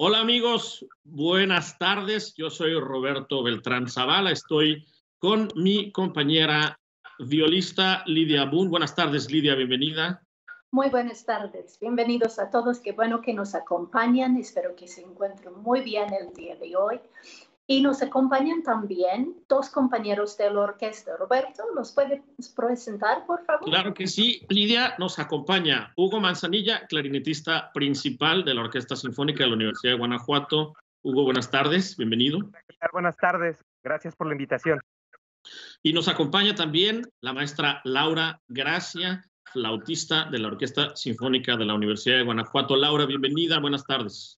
Hola amigos, buenas tardes. Yo soy Roberto Beltrán Zavala. Estoy con mi compañera violista Lidia Boone. Buenas tardes, Lidia, bienvenida. Muy buenas tardes. Bienvenidos a todos. Qué bueno que nos acompañan. Espero que se encuentren muy bien el día de hoy. Y nos acompañan también dos compañeros de la orquesta. Roberto, ¿los puede presentar, por favor? Claro que sí. Lidia, nos acompaña Hugo Manzanilla, clarinetista principal de la Orquesta Sinfónica de la Universidad de Guanajuato. Hugo, buenas tardes, bienvenido. ¿Qué tal? Buenas tardes, gracias por la invitación. Y nos acompaña también la maestra Laura Gracia, flautista de la Orquesta Sinfónica de la Universidad de Guanajuato. Laura, bienvenida, buenas tardes.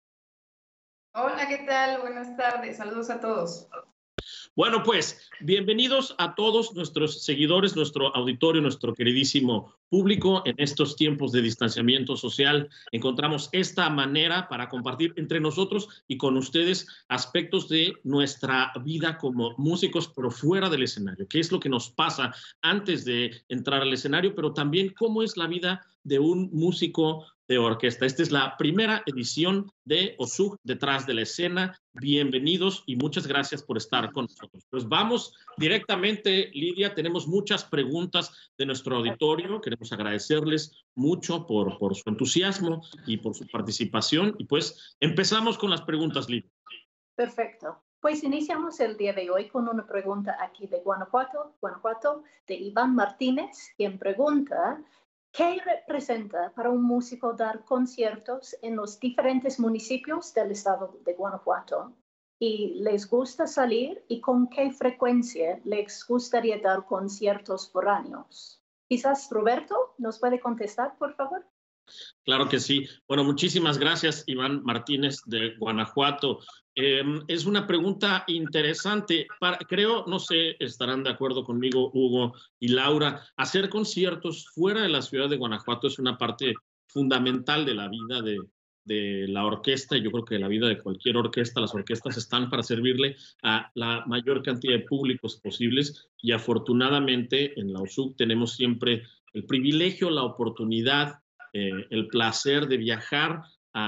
Hola, ¿qué tal? Buenas tardes, saludos a todos. Bueno, pues, bienvenidos a todos nuestros seguidores, nuestro auditorio, nuestro queridísimo público. En estos tiempos de distanciamiento social, encontramos esta manera para compartir entre nosotros y con ustedes aspectos de nuestra vida como músicos, pero fuera del escenario. ¿Qué es lo que nos pasa antes de entrar al escenario? Pero también cómo es la vida de un músico de orquesta. Esta es la primera edición de OSUG Detrás de la Escena. Bienvenidos y muchas gracias por estar con nosotros. Pues vamos directamente, Lidia. Tenemos muchas preguntas de nuestro auditorio. Queremos agradecerles mucho por su entusiasmo y por su participación. Y pues empezamos con las preguntas, Lidia. Perfecto. Pues iniciamos el día de hoy con una pregunta aquí de Guanajuato, de Iván Martínez, quien pregunta: ¿qué representa para un músico dar conciertos en los diferentes municipios del estado de Guanajuato? ¿Y les gusta salir y con qué frecuencia les gustaría dar conciertos foráneos? Quizás Roberto nos puede contestar, por favor. Claro que sí. Bueno, muchísimas gracias, Iván Martínez de Guanajuato. Es una pregunta interesante. Creo, no sé, estarán de acuerdo conmigo, Hugo y Laura, hacer conciertos fuera de la ciudad de Guanajuato es una parte fundamental de la vida de la orquesta. Yo creo que la vida de cualquier orquesta, las orquestas están para servirle a la mayor cantidad de públicos posibles y afortunadamente en la OSUG tenemos siempre el privilegio, la oportunidad, el placer de viajar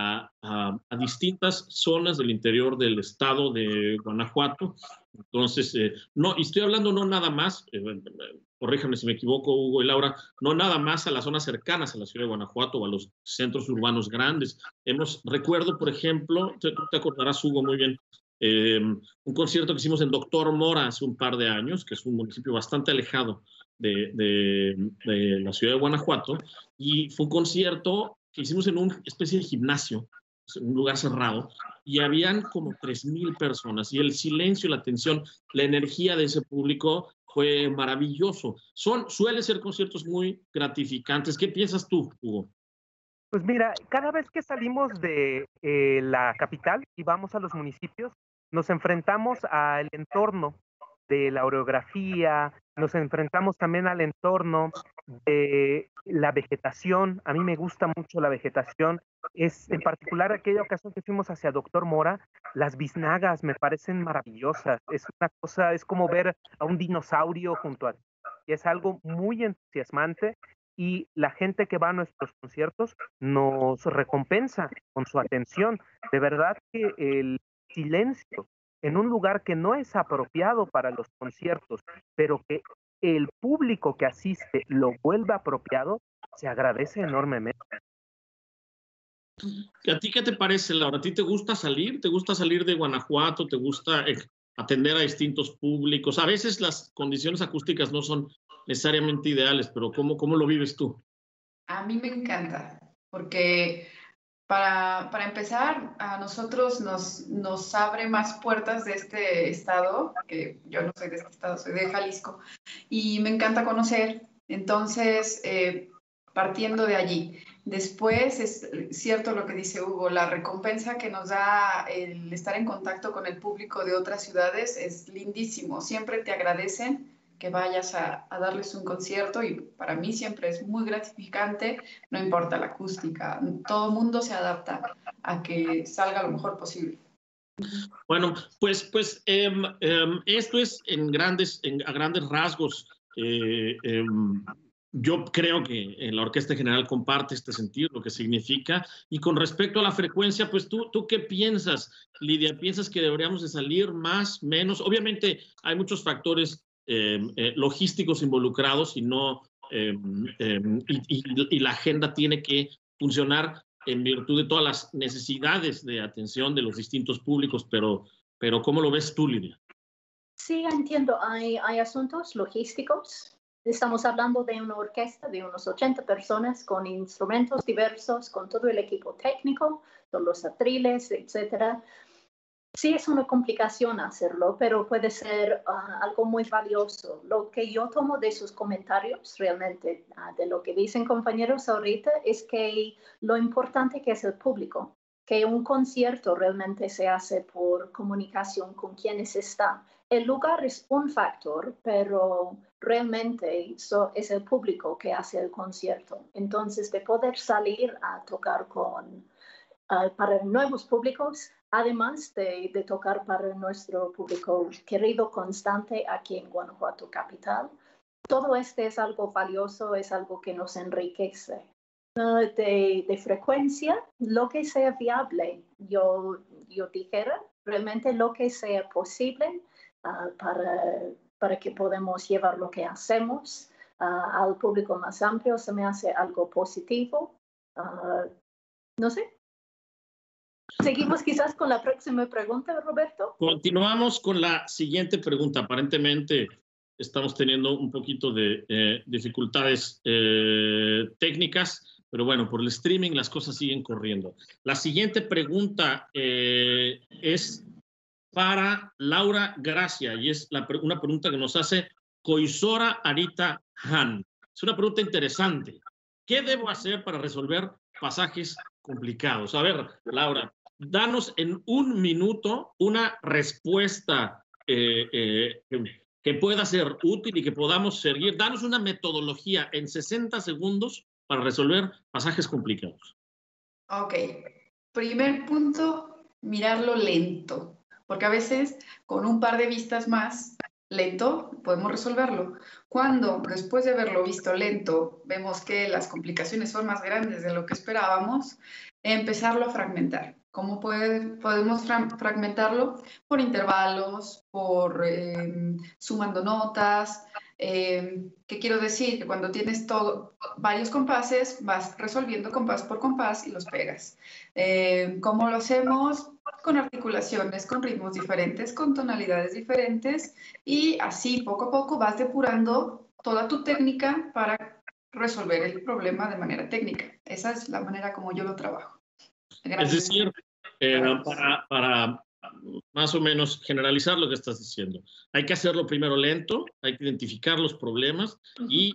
a distintas zonas del interior del estado de Guanajuato. Entonces, no, y estoy hablando no nada más, corríjame si me equivoco, Hugo y Laura, no nada más a las zonas cercanas a la ciudad de Guanajuato o a los centros urbanos grandes. Recuerdo, por ejemplo, tú te acordarás, Hugo, muy bien, un concierto que hicimos en Doctor Mora hace un par de años, que es un municipio bastante alejado de la ciudad de Guanajuato, y fue un concierto que hicimos en una especie de gimnasio, en un lugar cerrado, y habían como 3,000 personas, y el silencio, la atención, la energía de ese público fue maravilloso. Suelen ser conciertos muy gratificantes. ¿Qué piensas tú, Hugo? Pues mira, cada vez que salimos de la capital y vamos a los municipios, nos enfrentamos al entorno de la orografía, nos enfrentamos también al entorno de la vegetación. A mí me gusta mucho la vegetación. Es en particular aquella ocasión que fuimos hacia Doctor Mora, las biznagas me parecen maravillosas. Es una cosa, es como ver a un dinosaurio junto a ti. Es algo muy entusiasmante y la gente que va a nuestros conciertos nos recompensa con su atención. De verdad que el silencio en un lugar que no es apropiado para los conciertos, pero que el público que asiste lo vuelve apropiado, se agradece enormemente. ¿A ti qué te parece, Laura? ¿A ti te gusta salir? ¿Te gusta salir de Guanajuato? ¿Te gusta atender a distintos públicos? A veces las condiciones acústicas no son necesariamente ideales, pero ¿cómo lo vives tú? A mí me encanta, porque para empezar, a nosotros nos abre más puertas de este estado, que yo no soy de este estado, soy de Jalisco, y me encanta conocer. Entonces, partiendo de allí. Después es cierto lo que dice Hugo, la recompensa que nos da el estar en contacto con el público de otras ciudades es lindísimo. Siempre te agradecen que vayas a darles un concierto y para mí siempre es muy gratificante, no importa la acústica, todo el mundo se adapta a que salga lo mejor posible. Bueno, pues esto es a grandes rasgos Yo creo que la Orquesta General comparte este sentido, lo que significa. Y con respecto a la frecuencia, pues ¿tú qué piensas, Lidia? ¿Piensas que deberíamos de salir más, menos? Obviamente hay muchos factores logísticos involucrados y no y la agenda tiene que funcionar en virtud de todas las necesidades de atención de los distintos públicos, pero ¿cómo lo ves tú, Lidia? Sí, entiendo. Hay asuntos logísticos. Estamos hablando de una orquesta de unos 80 personas con instrumentos diversos, con todo el equipo técnico, con los atriles, etc. Sí, es una complicación hacerlo, pero puede ser algo muy valioso. Lo que yo tomo de sus comentarios, realmente, de lo que dicen compañeros ahorita, es que lo importante que es el público, que un concierto realmente se hace por comunicación con quienes están. El lugar es un factor, pero realmente es el público que hace el concierto. Entonces, de poder salir a tocar para nuevos públicos, además de tocar para nuestro público querido constante aquí en Guanajuato Capital, todo es algo valioso, es algo que nos enriquece. De frecuencia, lo que sea viable, yo dijera, realmente lo que sea posible para que podamos llevar lo que hacemos al público más amplio, se me hace algo positivo. No sé. Seguimos quizás con la próxima pregunta, Roberto. Continuamos con la siguiente pregunta. Aparentemente estamos teniendo un poquito de dificultades técnicas, pero bueno, por el streaming las cosas siguen corriendo. La siguiente pregunta es para Laura Gracia y es una pregunta que nos hace Koisora Arita Han. Es una pregunta interesante. ¿Qué debo hacer para resolver pasajes complicados? A ver, Laura, danos en un minuto una respuesta que pueda ser útil y que podamos seguir. Danos una metodología en 60 segundos para resolver pasajes complicados. Ok. Primer punto, mirarlo lento, porque a veces con un par de vistas más lento podemos resolverlo. Cuando después de haberlo visto lento vemos que las complicaciones son más grandes de lo que esperábamos, empezarlo a fragmentar. ¿Cómo podemos fragmentarlo? Por intervalos, sumando notas. ¿Qué quiero decir? Que cuando tienes varios compases, vas resolviendo compás por compás y los pegas. ¿Cómo lo hacemos? Con articulaciones, con ritmos diferentes, con tonalidades diferentes, y así poco a poco vas depurando toda tu técnica para resolver el problema de manera técnica. Esa es la manera como yo lo trabajo. Gracias. Es decir, para más o menos generalizar lo que estás diciendo, hay que hacerlo primero lento, hay que identificar los problemas y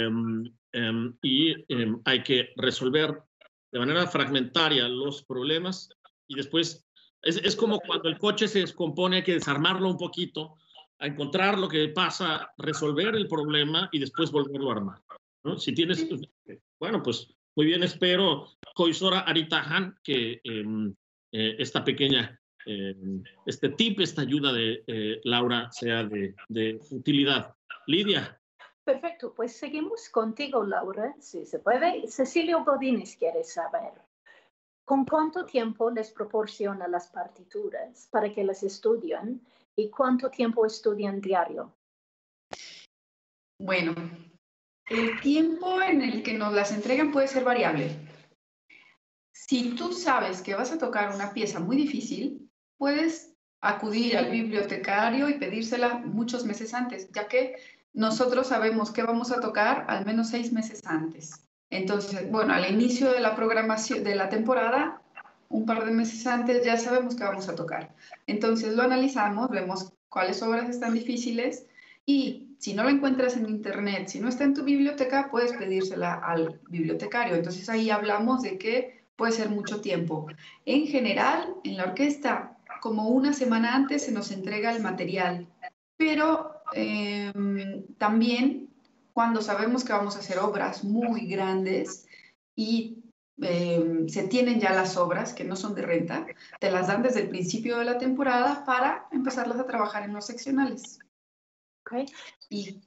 hay que resolver de manera fragmentaria los problemas y después es como cuando el coche se descompone, hay que desarmarlo un poquito, a encontrar lo que pasa, resolver el problema y después volverlo a armar, ¿no? Si tienes, bueno, pues muy bien, espero, Koisora Arita Han, que esta pequeña, este tip, esta ayuda de Laura sea de utilidad. Lidia. Perfecto, pues seguimos contigo, Laura, si se puede. Cecilio Godínez quiere saber, ¿con cuánto tiempo les proporciona las partituras para que las estudien y cuánto tiempo estudian diario? Bueno, el tiempo en el que nos las entregan puede ser variable. Si tú sabes que vas a tocar una pieza muy difícil, puedes acudir al bibliotecario y pedírsela muchos meses antes, ya que nosotros sabemos que vamos a tocar al menos 6 meses antes. Entonces, bueno, al inicio de la programación de la temporada, un par de meses antes ya sabemos que vamos a tocar. Entonces lo analizamos, vemos cuáles obras están difíciles y si no la encuentras en internet, si no está en tu biblioteca, puedes pedírsela al bibliotecario. Entonces ahí hablamos de que puede ser mucho tiempo. En general, en la orquesta, como una semana antes se nos entrega el material, pero también cuando sabemos que vamos a hacer obras muy grandes y se tienen ya las obras que no son de renta, te las dan desde el principio de la temporada para empezarlas a trabajar en los seccionales. Okay. Y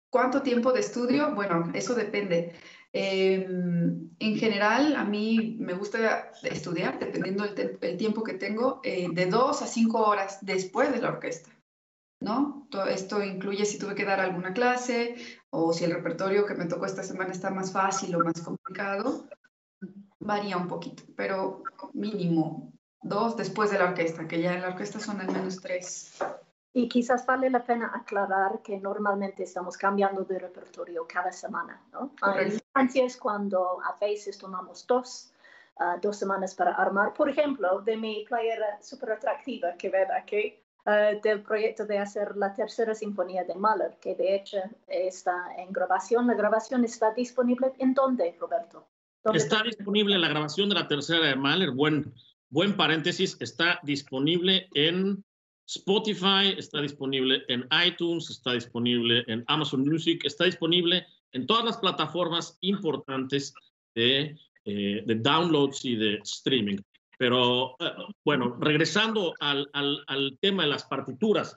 ¿Cuánto tiempo de estudio? Bueno, eso depende. En general, a mí me gusta estudiar, dependiendo el tiempo que tengo, de 2 a 5 horas después de la orquesta, ¿no? Todo esto incluye si tuve que dar alguna clase o si el repertorio que me tocó esta semana está más fácil o más complicado. Varía un poquito, pero mínimo 2 después de la orquesta, que ya en la orquesta son al menos 3. Y quizás vale la pena aclarar que normalmente estamos cambiando de repertorio cada semana, ¿no? Hay instancias cuando a veces tomamos 2 semanas para armar. Por ejemplo, de mi playera súper atractiva que ven aquí, del proyecto de hacer la tercera sinfonía de Mahler, que de hecho está en grabación. La grabación está disponible ¿en dónde, Roberto? Está disponible la grabación de la tercera de Mahler, buen paréntesis, está disponible en Spotify, está disponible en iTunes, está disponible en Amazon Music, está disponible en todas las plataformas importantes de downloads y de streaming. Pero bueno, regresando al tema de las partituras,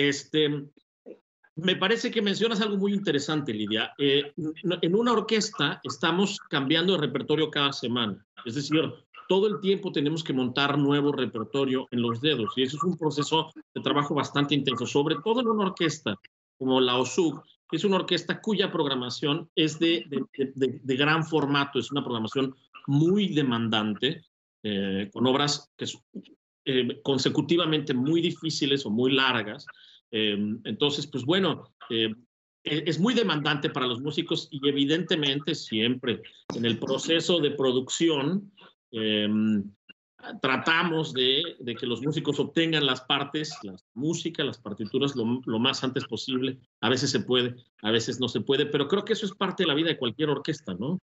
me parece que mencionas algo muy interesante, Lidia. En una orquesta estamos cambiando de repertorio cada semana. Es decir, todo el tiempo tenemos que montar nuevo repertorio en los dedos. Y eso es un proceso de trabajo bastante intenso, sobre todo en una orquesta como la OSUG, que es una orquesta cuya programación es de gran formato. Es una programación muy demandante, con obras que son consecutivamente muy difíciles o muy largas. Entonces, pues bueno, es muy demandante para los músicos y evidentemente siempre en el proceso de producción tratamos de que los músicos obtengan las partes, la música, las partituras lo más antes posible. A veces se puede, a veces no se puede, pero creo que eso es parte de la vida de cualquier orquesta, ¿no?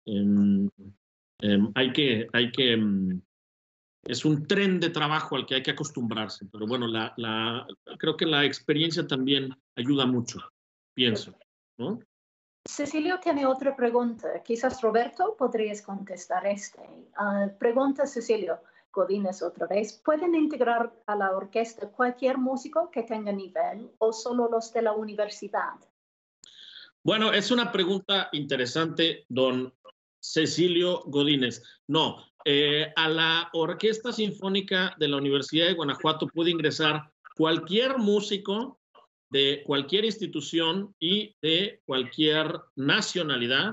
Es un tren de trabajo al que hay que acostumbrarse, pero bueno, creo que la experiencia también ayuda mucho, pienso, ¿no? Cecilio tiene otra pregunta. Quizás Roberto podrías contestar pregunta Cecilio Godínez otra vez. ¿Pueden integrar a la orquesta cualquier músico que tenga nivel o solo los de la universidad? Bueno, es una pregunta interesante, don Cecilio Godínez. No, a la Orquesta Sinfónica de la Universidad de Guanajuato puede ingresar cualquier músico de cualquier institución y de cualquier nacionalidad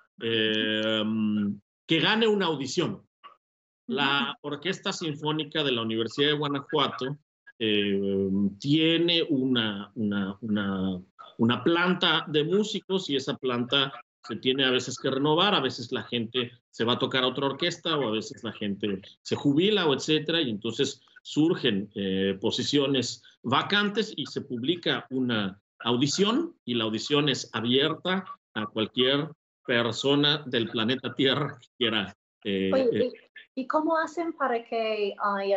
que gane una audición. La Orquesta Sinfónica de la Universidad de Guanajuato tiene una planta de músicos y esa planta se tiene a veces que renovar, a veces la gente se va a tocar a otra orquesta o a veces la gente se jubila o etcétera, y entonces surgen posiciones vacantes y se publica una audición y la audición es abierta a cualquier persona del planeta Tierra que quiera. Oye, ¿y cómo hacen para que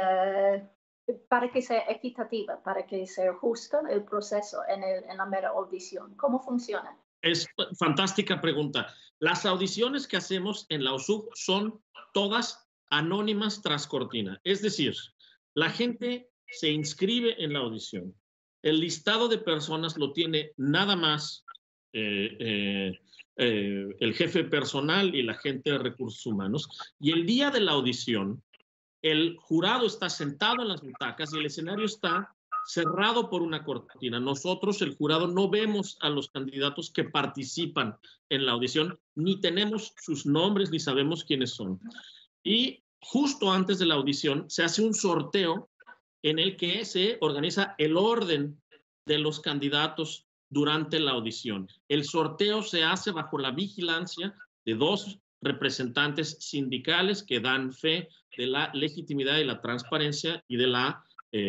sea equitativa, para que sea justo el proceso en la mera audición? ¿Cómo funciona? Es fantástica pregunta. Las audiciones que hacemos en la OSUG son todas anónimas tras cortina. Es decir, la gente se inscribe en la audición. El listado de personas lo tiene nada más el jefe personal y la gente de recursos humanos. Y el día de la audición, el jurado está sentado en las butacas y el escenario está cerrado por una cortina. Nosotros, el jurado, no vemos a los candidatos que participan en la audición, ni tenemos sus nombres, ni sabemos quiénes son. Y justo antes de la audición se hace un sorteo en el que se organiza el orden de los candidatos durante la audición. El sorteo se hace bajo la vigilancia de 2 representantes sindicales que dan fe de la legitimidad y la transparencia y de la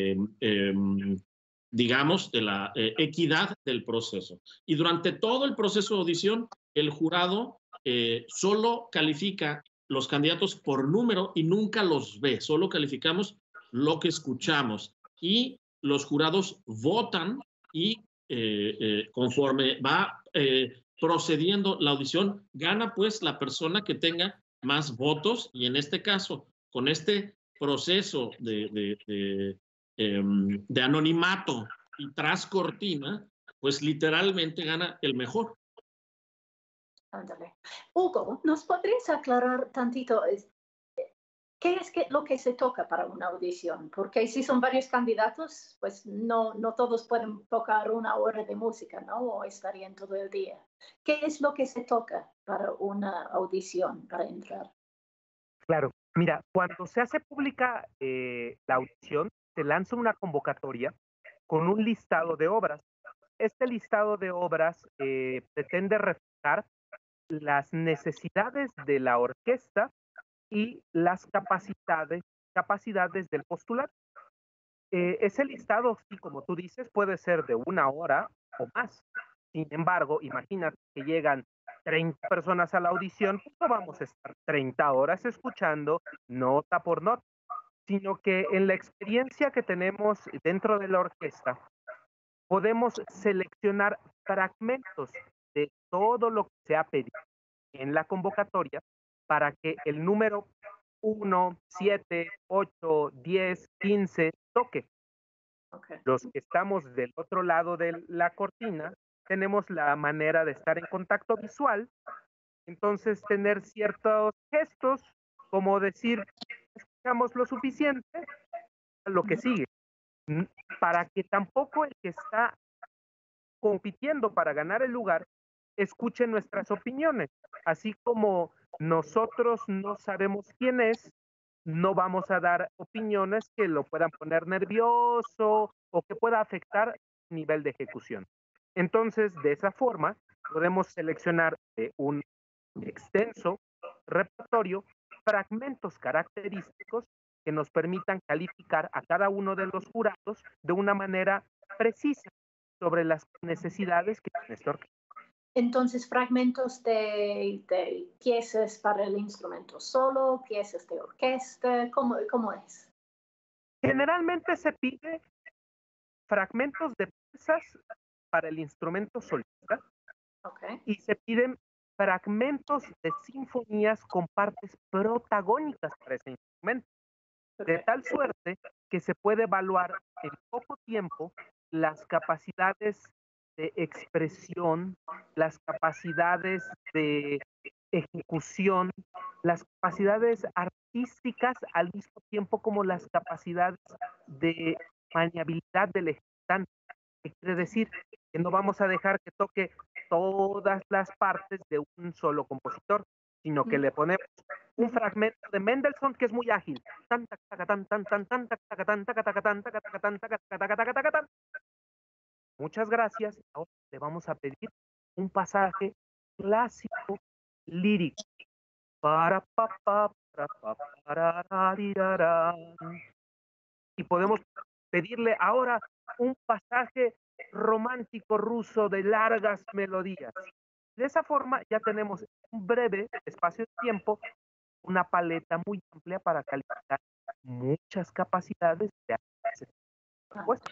digamos, de la equidad del proceso. Y durante todo el proceso de audición, el jurado solo califica los candidatos por número y nunca los ve, solo calificamos lo que escuchamos. Y los jurados votan y conforme va procediendo la audición, gana pues la persona que tenga más votos y en este caso, con este proceso de anonimato y tras cortina, pues literalmente gana el mejor. Ándale. Hugo, ¿nos podrías aclarar tantito qué es lo que se toca para una audición? Porque si son varios candidatos, pues no todos pueden tocar una hora de música, ¿no? O estarían todo el día. ¿Qué es lo que se toca para una audición, para entrar? Claro, mira, cuando se hace pública la audición, se lanza una convocatoria con un listado de obras. Este listado de obras pretende reflejar las necesidades de la orquesta y las capacidades del postulante. Ese listado, sí, como tú dices, puede ser de una hora o más. Sin embargo, imagínate que llegan 30 personas a la audición, pues no vamos a estar 30 horas escuchando nota por nota, sino que en la experiencia que tenemos dentro de la orquesta, podemos seleccionar fragmentos de todo lo que se ha pedido en la convocatoria para que el número 1, 7, 8, 10, 15 toque. Okay. Los que estamos del otro lado de la cortina tenemos la manera de estar en contacto visual, entonces tener ciertos gestos, como decir, escuchamos lo suficiente a lo que sigue, para que tampoco el que está compitiendo para ganar el lugar escuche nuestras opiniones, así como nosotros no sabemos quién es, no vamos a dar opiniones que lo puedan poner nervioso o que pueda afectar el nivel de ejecución. Entonces, de esa forma, podemos seleccionar de un extenso repertorio fragmentos característicos que nos permitan calificar a cada uno de los jurados de una manera precisa sobre las necesidades que tiene esta orquesta. Entonces, fragmentos de piezas para el instrumento solo, piezas de orquesta, ¿cómo es? Generalmente se pide fragmentos de piezas para el instrumento solista, Okay. y se piden fragmentos de sinfonías con partes protagónicas para ese instrumento, de tal suerte que se puede evaluar en poco tiempo las capacidades de expresión, las capacidades de ejecución, las capacidades artísticas al mismo tiempo como las capacidades de maniabilidad del ejecutante. ¿Qué quiere decir? Que no vamos a dejar que toque todas las partes de un solo compositor, sino que le ponemos un fragmento de Mendelssohn que es muy ágil. Muchas gracias. Ahora le vamos a pedir un pasaje clásico lírico. Y podemos pedirle ahora un pasaje romántico ruso de largas melodías. De esa forma ya tenemos un breve espacio de tiempo, una paleta muy amplia para calificar muchas capacidades de puesto.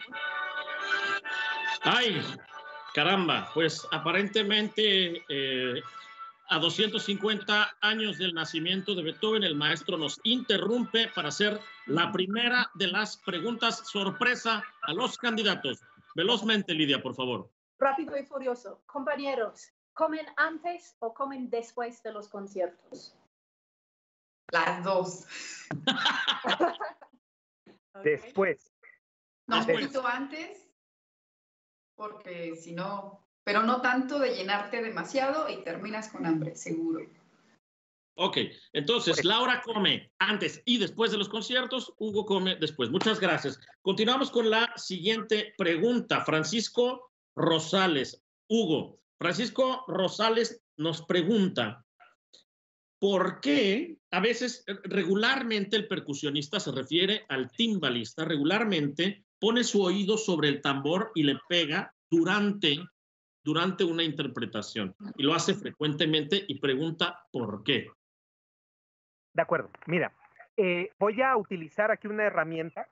¡Ay! Caramba, pues aparentemente a 250 años del nacimiento de Beethoven, el maestro nos interrumpe para hacer la primera de las preguntas sorpresa a los candidatos. Velozmente, Lidia, por favor. Rápido y furioso. Compañeros, ¿comen antes o comen después de los conciertos? Las dos. Después. No, un poquito antes, porque si no, pero no tanto de llenarte demasiado y terminas con hambre, seguro. Ok, entonces Laura come antes y después de los conciertos, Hugo come después. Muchas gracias. Continuamos con la siguiente pregunta. Francisco Rosales. Hugo, Francisco Rosales nos pregunta, ¿por qué a veces regularmente el percusionista se refiere al timbalista, regularmente pone su oído sobre el tambor y le pega durante una interpretación? Y lo hace frecuentemente y pregunta ¿por qué? De acuerdo, mira, voy a utilizar aquí una herramienta.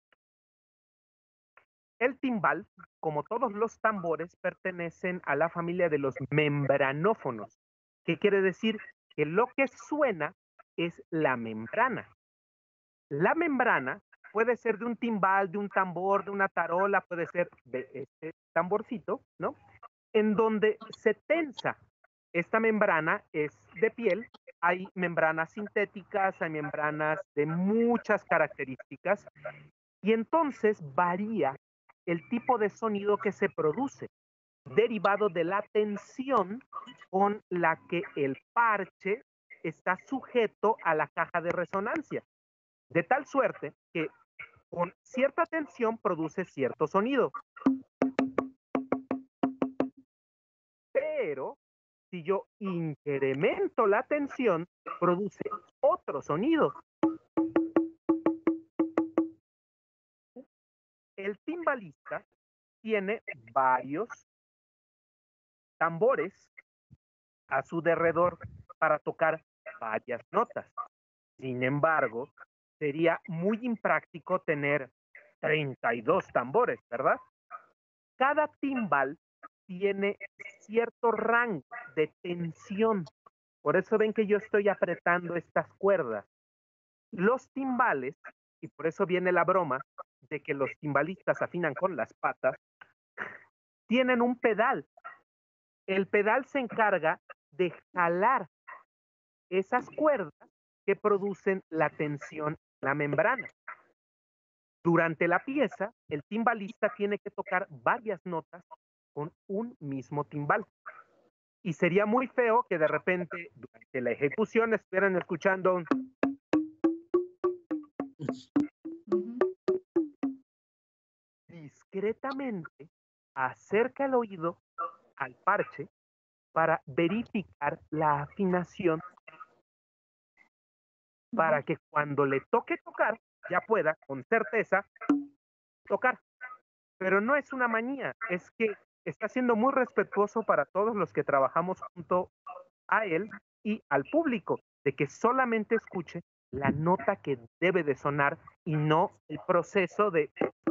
El timbal, como todos los tambores, pertenecen a la familia de los membranófonos, que quiere decir que lo que suena es la membrana. La membrana puede ser de un timbal, de un tambor, de una tarola, puede ser de este tamborcito, ¿no? En donde se tensa. Esta membrana es de piel, hay membranas sintéticas, hay membranas de muchas características, y entonces varía el tipo de sonido que se produce, derivado de la tensión con la que el parche está sujeto a la caja de resonancia, de tal suerte que con cierta tensión produce cierto sonido. Pero si yo incremento la tensión, produce otro sonido. El timbalista tiene varios tambores a su derredor para tocar varias notas. Sin embargo, sería muy impráctico tener 32 tambores, ¿verdad? Cada timbal tiene cierto rango de tensión. Por eso ven que yo estoy apretando estas cuerdas. Los timbales, y por eso viene la broma de que los timbalistas afinan con las patas, tienen un pedal. El pedal se encarga de jalar esas cuerdas que producen la tensión en la membrana. Durante la pieza, el timbalista tiene que tocar varias notas con un mismo timbal. Y sería muy feo que de repente, durante la ejecución, estuvieran escuchando un... Discretamente acerca el oído al parche para verificar la afinación, para que cuando le toque tocar, ya pueda con certeza tocar. Pero no es una manía, es que está siendo muy respetuoso para todos los que trabajamos junto a él y al público, de que solamente escuche la nota que debe de sonar y no el proceso de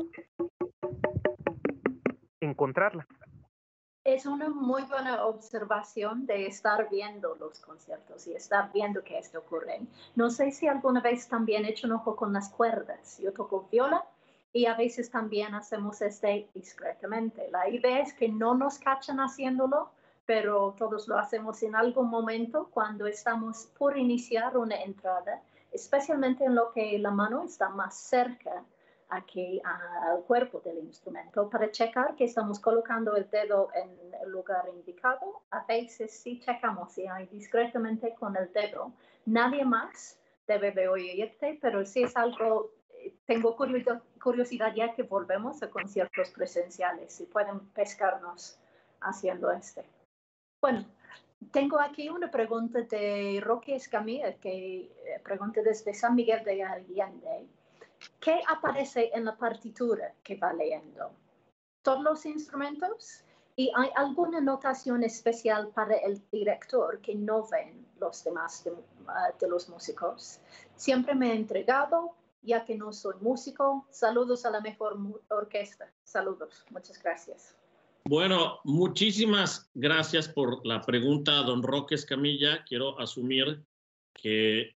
encontrarla. Es una muy buena observación de estar viendo los conciertos y estar viendo que esto ocurre. No sé si alguna vez también he hecho un ojo con las cuerdas. Yo toco viola y a veces también hacemos discretamente. La idea es que no nos cachan haciéndolo, pero todos lo hacemos en algún momento cuando estamos por iniciar una entrada, especialmente en lo que la mano está más cerca aquí al cuerpo del instrumento para checar que estamos colocando el dedo en el lugar indicado. A veces sí checamos y hay discretamente con el dedo. Nadie más debe de oírte, pero sí es algo, tengo curiosidad ya que volvemos a conciertos presenciales, si pueden pescarnos haciendo Bueno, tengo aquí una pregunta de Roque Escamilla que pregunta desde San Miguel de Allende. ¿Qué aparece en la partitura que va leyendo? ¿Todos los instrumentos? ¿Y hay alguna notación especial para el director que no ven los demás de los músicos? Siempre me he entregado, ya que no soy músico. Saludos a la mejor orquesta. Saludos. Muchas gracias. Bueno, muchísimas gracias por la pregunta, don Roque Escamilla. Quiero asumir que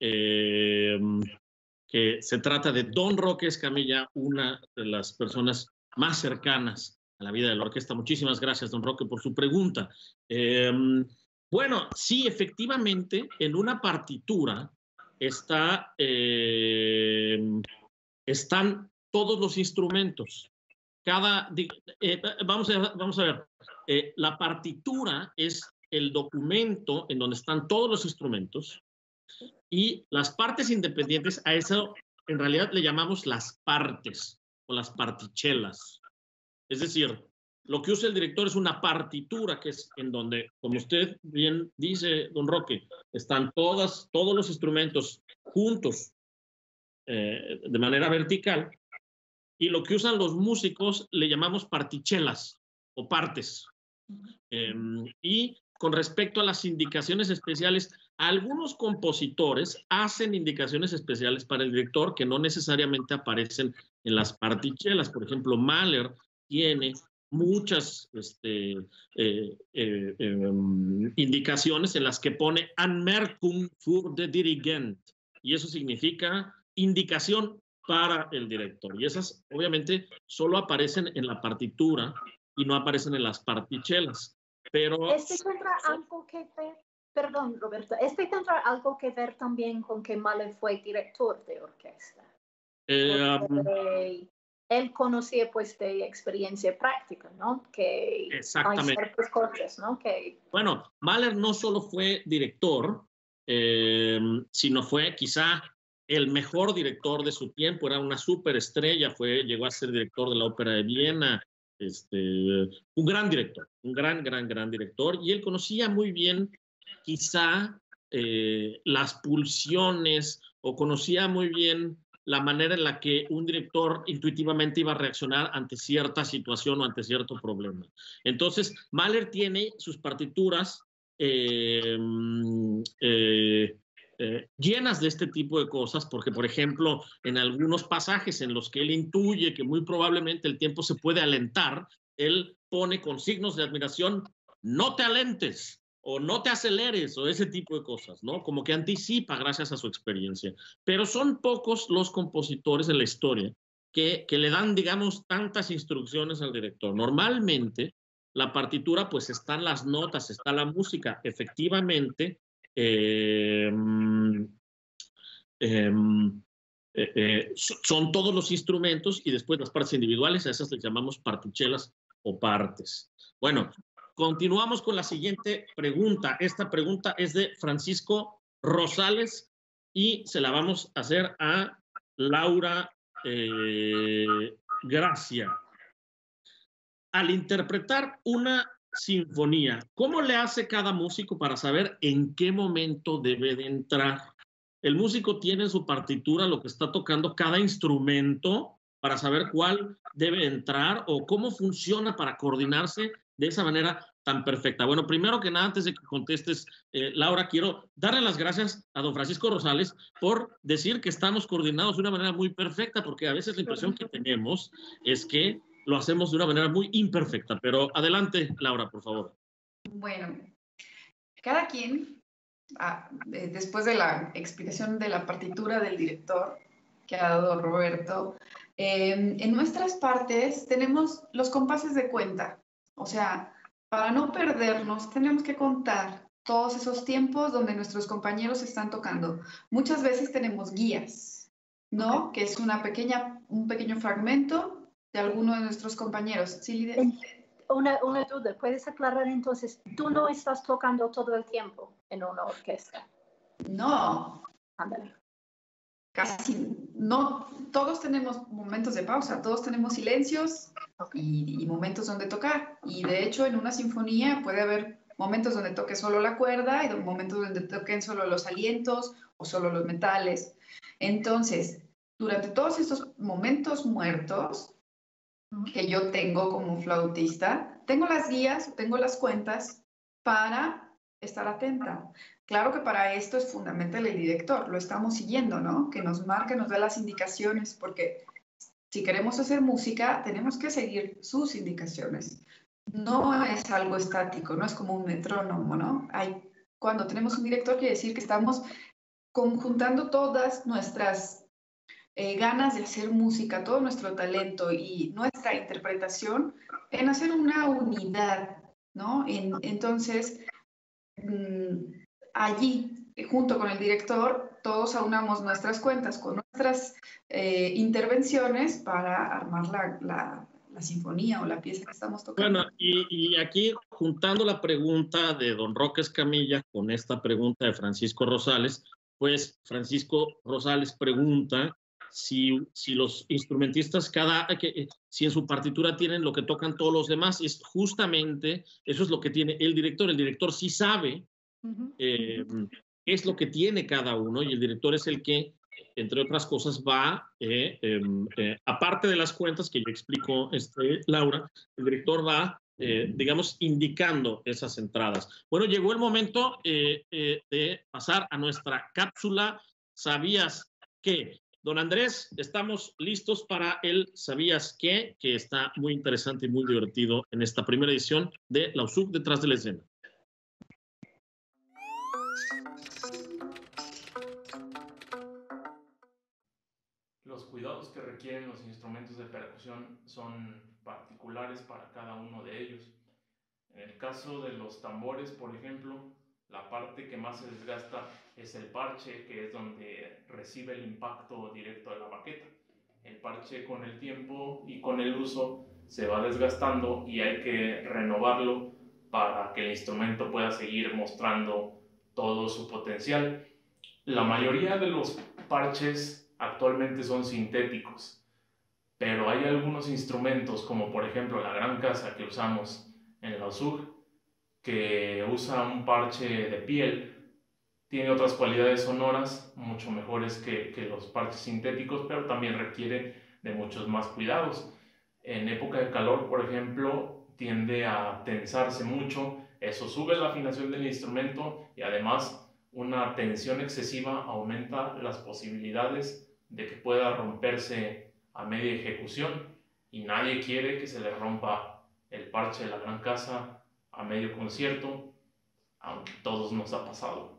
se trata de don Roque Escamilla, una de las personas más cercanas a la vida de la orquesta. Muchísimas gracias, don Roque, por su pregunta. Bueno, sí, efectivamente, en una partitura están todos los instrumentos. Vamos a ver, la partitura es el documento en donde están todos los instrumentos, y las partes independientes, a eso en realidad le llamamos las partes o las partichelas. Es decir, lo que usa el director es una partitura, que es en donde, como usted bien dice, don Roque, están todos los instrumentos juntos de manera vertical, y lo que usan los músicos le llamamos partichelas o partes. Y con respecto a las indicaciones especiales, algunos compositores hacen indicaciones especiales para el director que no necesariamente aparecen en las partichelas. Por ejemplo, Mahler tiene muchas indicaciones en las que pone Anmerkung für den Dirigent, y eso significa indicación para el director. Y esas, obviamente, solo aparecen en la partitura y no aparecen en las partichelas. Pero tendrá algo que ver, perdón, Roberto, tendrá algo que ver también con que Mahler fue director de orquesta. Él conocía pues de experiencia práctica, ¿no? Que exactamente. hay ciertas cosas, ¿no? Que... Bueno, Mahler no solo fue director, sino fue quizá el mejor director de su tiempo, era una superestrella, llegó a ser director de la Ópera de Viena, un gran director, un gran director, y él conocía muy bien quizá las pulsiones, o conocía muy bien la manera en la que un director intuitivamente iba a reaccionar ante cierta situación o ante cierto problema. Entonces, Mahler tiene sus partituras llenas de este tipo de cosas, porque, por ejemplo, en algunos pasajes en los que él intuye que muy probablemente el tiempo se puede alentar, él pone con signos de admiración, no te alentes, o no te aceleres, o ese tipo de cosas, ¿no? Como que anticipa gracias a su experiencia. Pero son pocos los compositores en la historia que le dan, digamos, tantas instrucciones al director. Normalmente, la partitura, pues están las notas, está la música. Efectivamente, son todos los instrumentos y después las partes individuales, a esas les llamamos partichelas o partes. Bueno, continuamos con la siguiente pregunta. Esta pregunta es de Francisco Rosales y se la vamos a hacer a Laura Gracia. Al interpretar una sinfonía, ¿cómo le hace cada músico para saber en qué momento debe de entrar? El músico tiene en su partitura lo que está tocando cada instrumento para saber cuál debe entrar o cómo funciona para coordinarse de esa manera tan perfecta. Bueno, primero que nada, antes de que contestes, Laura, quiero darle las gracias a don Francisco Rosales por decir que estamos coordinados de una manera muy perfecta, porque a veces la impresión que tenemos es que lo hacemos de una manera muy imperfecta. Pero adelante, Laura, por favor. Bueno, cada quien, después de la explicación de la partitura del director que ha dado Roberto, en nuestras partes tenemos los compases de cuenta. O sea, para no perdernos, tenemos que contar todos esos tiempos donde nuestros compañeros están tocando. Muchas veces tenemos guías, ¿no? Que es un pequeño fragmento de alguno de nuestros compañeros. ¿Sí, Lidia? Una duda, ¿puedes aclarar entonces? ¿Tú no estás tocando todo el tiempo en una orquesta? No. Ándale. Casi no. Todos tenemos momentos de pausa, todos tenemos silencios y momentos donde tocar. Y de hecho, en una sinfonía puede haber momentos donde toque solo la cuerda y momentos donde toquen solo los alientos o solo los metales. Entonces, durante todos estos momentos muertos que yo tengo como flautista, tengo las guías, tengo las cuentas para estar atenta. Claro que para esto es fundamental el director, lo estamos siguiendo, ¿no? Que nos marque, nos dé las indicaciones, porque si queremos hacer música, tenemos que seguir sus indicaciones. No es algo estático, no es como un metrónomo, ¿no? Cuando tenemos un director quiere decir que estamos conjuntando todas nuestras ganas de hacer música, todo nuestro talento y nuestra interpretación en hacer una unidad, ¿no? Entonces, allí, junto con el director, todos aunamos nuestras cuentas con nuestras intervenciones para armar la sinfonía o la pieza que estamos tocando. Bueno, y aquí juntando la pregunta de don Roque Escamilla con esta pregunta de Francisco Rosales, pues Francisco Rosales pregunta si los instrumentistas si en su partitura tienen lo que tocan todos los demás. Es justamente eso es lo que tiene el director. El director sí sabe qué es lo que tiene cada uno, y el director es el que, entre otras cosas, va, aparte de las cuentas que yo explico, Laura, el director va, digamos, indicando esas entradas. Bueno, llegó el momento de pasar a nuestra cápsula ¿Sabías qué? Don Andrés, estamos listos para el ¿Sabías qué? Que está muy interesante y muy divertido en esta primera edición de La USUC Detrás de la Escena. Los cuidados que requieren los instrumentos de percusión son particulares para cada uno de ellos. En el caso de los tambores, por ejemplo, la parte que más se desgasta es el parche, que es donde recibe el impacto directo de la baqueta. El parche con el tiempo y con el uso se va desgastando y hay que renovarlo para que el instrumento pueda seguir mostrando todo su potencial. La mayoría de los parches actualmente son sintéticos, pero hay algunos instrumentos, como por ejemplo la gran casa que usamos en la OSUG, que usa un parche de piel. Tiene otras cualidades sonoras mucho mejores que los parches sintéticos, pero también requiere de muchos más cuidados. En época de calor, por ejemplo, tiende a tensarse mucho, eso sube la afinación del instrumento y además una tensión excesiva aumenta las posibilidades de que pueda romperse a media ejecución y nadie quiere que se le rompa el parche de la gran casa a medio concierto, aunque a todos nos ha pasado.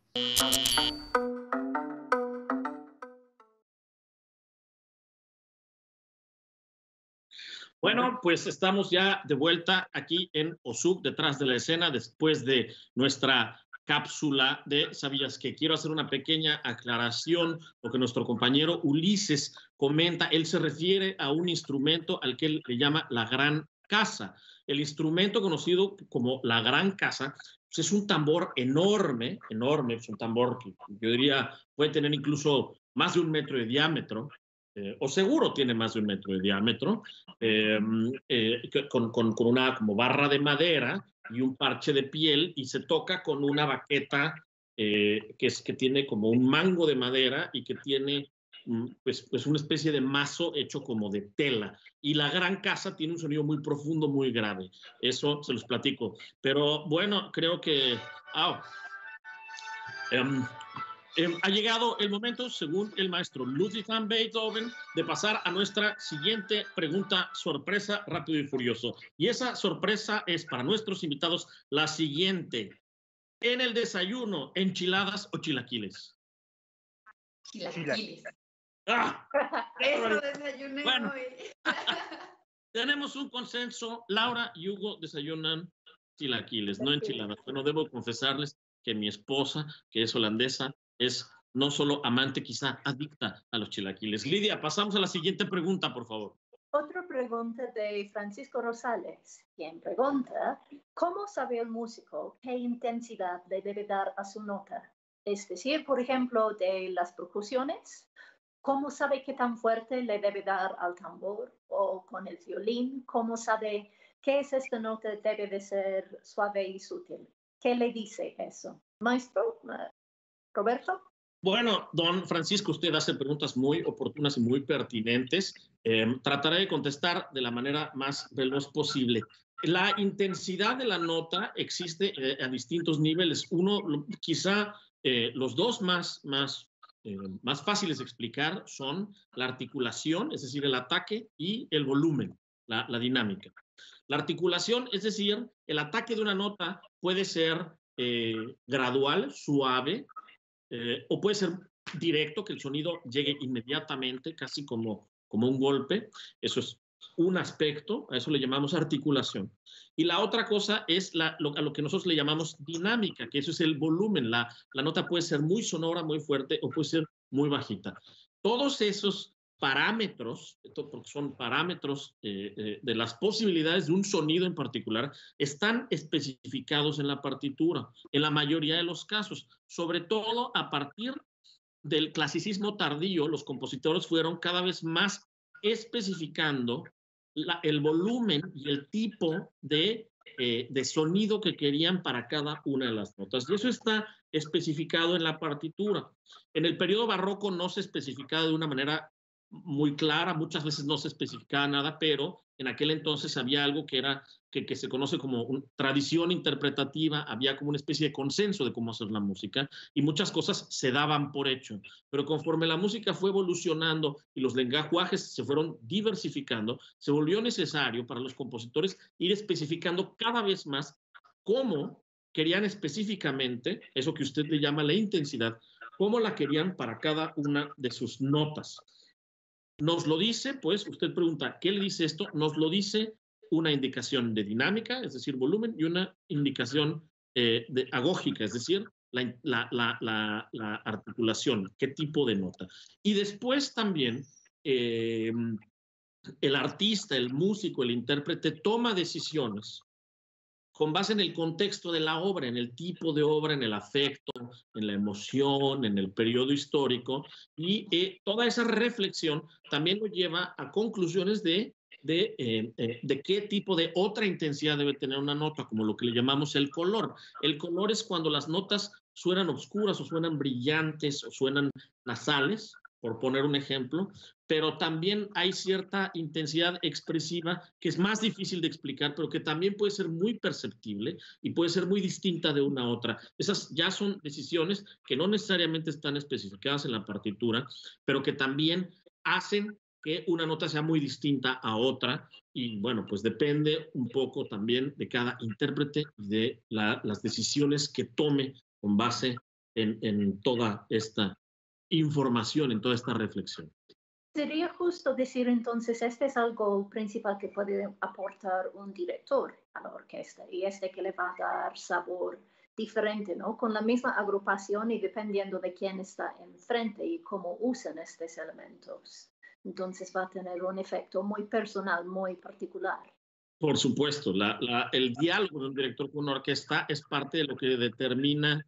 Bueno, pues estamos ya de vuelta aquí en OSUG, detrás de la escena, después de nuestra cápsula de ¿Sabías qué? Quiero hacer una pequeña aclaración, lo que nuestro compañero Ulises comenta. Él se refiere a un instrumento al que él le llama la gran casa. El instrumento conocido como la gran casa pues es un tambor enorme, enorme, es un tambor que yo diría puede tener incluso más de 1 metro de diámetro, o seguro tiene más de 1 metro de diámetro, con una como barra de madera y un parche de piel, y se toca con una baqueta que tiene como un mango de madera y que tiene pues una especie de mazo hecho como de tela. Y la gran casa tiene un sonido muy profundo, muy grave. Eso se los platico. Pero bueno, creo que... ha llegado el momento, según el maestro Ludwig van Beethoven, de pasar a nuestra siguiente pregunta sorpresa, rápido y furioso. Y esa sorpresa es para nuestros invitados la siguiente. En el desayuno, ¿enchiladas o chilaquiles? Chilaquiles. ¡Ah! Eso desayuné bueno, hoy. Tenemos un consenso. Laura y Hugo desayunan chilaquiles, no enchiladas. Bueno, debo confesarles que mi esposa, que es holandesa, es no solo amante, quizá adicta a los chilaquiles. Lidia, pasamos a la siguiente pregunta, por favor. Otra pregunta de Francisco Rosales, quien pregunta, ¿cómo sabe el músico qué intensidad le debe dar a su nota? Es decir, por ejemplo, de las percusiones, ¿cómo sabe qué tan fuerte le debe dar al tambor o con el violín? ¿Cómo sabe qué es esta nota debe de ser suave y sutil? ¿Qué le dice eso? Maestro, Roberto. Bueno, don Francisco, usted hace preguntas muy oportunas y muy pertinentes. Trataré de contestar de la manera más veloz posible. La intensidad de la nota existe a distintos niveles. Uno, quizá los dos más fáciles de explicar son la articulación, es decir, el ataque, y el volumen, la dinámica. La articulación, es decir, el ataque de una nota puede ser gradual, suave, o puede ser directo, que el sonido llegue inmediatamente, casi como un golpe. Eso es un aspecto, a eso le llamamos articulación. Y la otra cosa es a lo que nosotros le llamamos dinámica, que eso es el volumen. La nota puede ser muy sonora, muy fuerte, o puede ser muy bajita. Todos esos parámetros, porque son parámetros de las posibilidades de un sonido en particular, están especificados en la partitura, en la mayoría de los casos, sobre todo a partir del clasicismo tardío. Los compositores fueron cada vez más especificando el volumen y el tipo de sonido que querían para cada una de las notas. Y eso está especificado en la partitura. En el periodo barroco no se especificaba de una manera muy clara, muchas veces no se especificaba nada, pero en aquel entonces había algo que se conoce como tradición interpretativa, había como una especie de consenso de cómo hacer la música y muchas cosas se daban por hecho. Pero conforme la música fue evolucionando y los lenguajes se fueron diversificando, se volvió necesario para los compositores ir especificando cada vez más cómo querían específicamente eso que usted le llama la intensidad, cómo la querían para cada una de sus notas. Nos lo dice, pues, usted pregunta, ¿qué le dice esto? Nos lo dice una indicación de dinámica, es decir, volumen, y una indicación de agógica, es decir, la articulación, qué tipo de nota. Y después también el artista, el músico, el intérprete toma decisiones con base en el contexto de la obra, en el tipo de obra, en el afecto, en la emoción, en el periodo histórico, y toda esa reflexión también lo lleva a conclusiones de qué tipo de otra intensidad debe tener una nota, como lo que le llamamos el color. El color es cuando las notas suenan oscuras o suenan brillantes o suenan nasales, por poner un ejemplo, pero también hay cierta intensidad expresiva que es más difícil de explicar, pero que también puede ser muy perceptible y puede ser muy distinta de una a otra. Esas ya son decisiones que no necesariamente están especificadas en la partitura, pero que también hacen que una nota sea muy distinta a otra, y bueno, pues depende un poco también de cada intérprete y de las decisiones que tome con base en toda esta información, en toda esta reflexión. Sería justo decir entonces, este es algo principal que puede aportar un director a la orquesta y que le va a dar sabor diferente, ¿no? Con la misma agrupación y dependiendo de quién está enfrente y cómo usan estos elementos. Entonces va a tener un efecto muy personal, muy particular. Por supuesto, el diálogo de un director con una orquesta es parte de lo que determina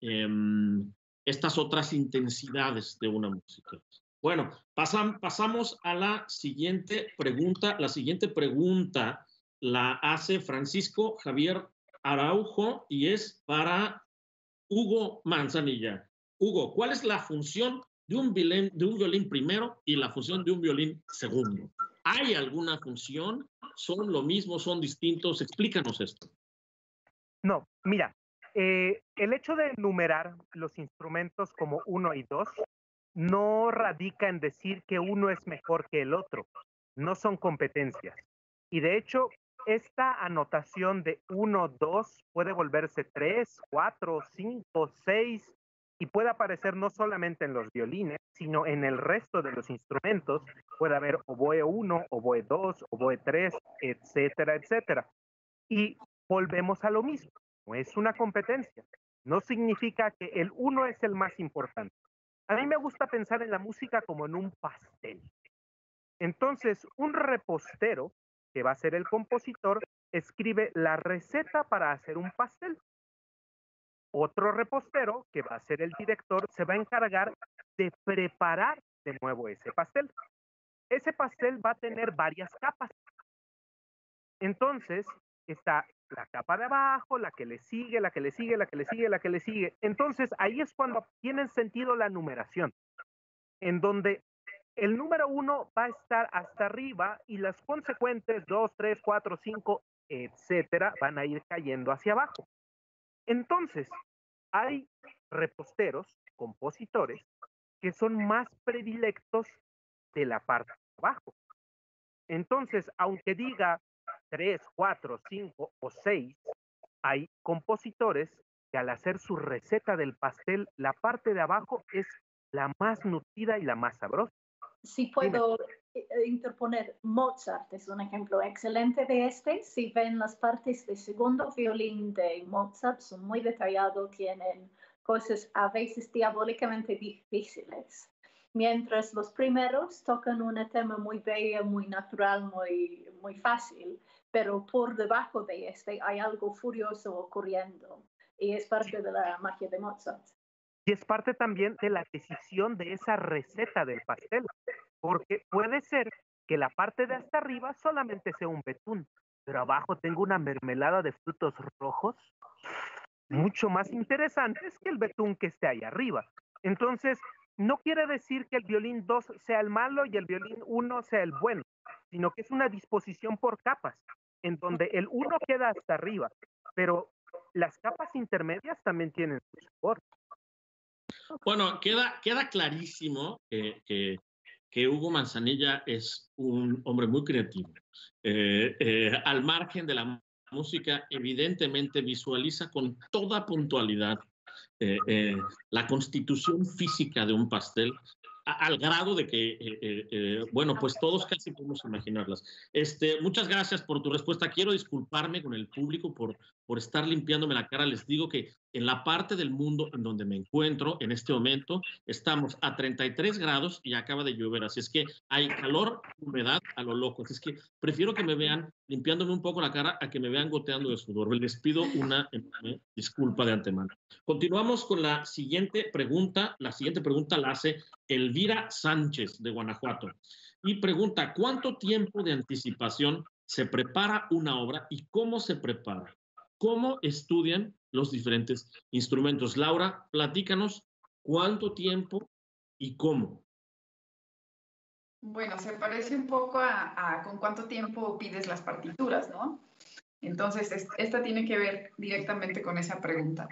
estas otras intensidades de una música. Bueno, pasamos a la siguiente pregunta. La siguiente pregunta la hace Francisco Javier Araujo y es para Hugo Manzanilla. Hugo, ¿cuál es la función de un violín primero y la función de un violín segundo? ¿Hay alguna función? ¿Son lo mismo? ¿Son distintos? Explícanos esto. No, mira, el hecho de enumerar los instrumentos como 1 y 2 no radica en decir que uno es mejor que el otro, no son competencias. Y de hecho, esta anotación de 1, 2 puede volverse 3, 4, 5, 6 y puede aparecer no solamente en los violines, sino en el resto de los instrumentos. Puede haber oboe 1, oboe 2, oboe 3, etcétera, etcétera. Y volvemos a lo mismo, no es una competencia, no significa que el uno es el más importante. A mí me gusta pensar en la música como en un pastel. Entonces, un repostero, que va a ser el compositor, escribe la receta para hacer un pastel. Otro repostero, que va a ser el director, se va a encargar de preparar de nuevo ese pastel. Ese pastel va a tener varias capas. Entonces, está la capa de abajo, la que le sigue, la que le sigue, la que le sigue, la que le sigue. Entonces, ahí es cuando tiene sentido la numeración, en donde el número 1 va a estar hasta arriba y las consecuentes 2, 3, 4, 5, etcétera, van a ir cayendo hacia abajo. Entonces, hay reposteros, compositores, que son más predilectos de la parte de abajo. Entonces, aunque diga 3, 4, 5 o 6, hay compositores que al hacer su receta del pastel, la parte de abajo es la más nutrida y la más sabrosa. Si puedo interponer, Mozart es un ejemplo excelente de este. Si ven las partes de segundo violín de Mozart, son muy detallados, tienen cosas a veces diabólicamente difíciles. Mientras los primeros tocan un tema muy bello, muy natural, muy fácil, pero por debajo de este hay algo furioso ocurriendo y es parte de la magia de Mozart. Y es parte también de la decisión de esa receta del pastel, porque puede ser que la parte de hasta arriba solamente sea un betún, pero abajo tengo una mermelada de frutos rojos mucho más interesantes que el betún que esté ahí arriba. Entonces, no quiere decir que el violín 2 sea el malo y el violín 1 sea el bueno, sino que es una disposición por capas, en donde el 1 queda hasta arriba, pero las capas intermedias también tienen su sabor. Bueno, queda clarísimo que Hugo Manzanilla es un hombre muy creativo. Al margen de la música, evidentemente visualiza con toda puntualidad la constitución física de un pastel al grado de que, bueno, pues todos casi podemos imaginarlas. Muchas gracias por tu respuesta. Quiero disculparme con el público por estar limpiándome la cara. Les digo que en la parte del mundo en donde me encuentro en este momento estamos a 33 grados y acaba de llover, así es que hay calor, humedad a lo loco, así es que prefiero que me vean limpiándome un poco la cara a que me vean goteando de sudor. Les pido una enorme disculpa de antemano. Continuamos con la siguiente pregunta. La siguiente pregunta la hace Elvira Sánchez de Guanajuato y pregunta: ¿cuánto tiempo de anticipación se prepara una obra y cómo se prepara? ¿Cómo estudian los diferentes instrumentos? Laura, platícanos cuánto tiempo y cómo. Bueno, se parece un poco a con cuánto tiempo pides las partituras, ¿no? Entonces, esta tiene que ver directamente con esa pregunta.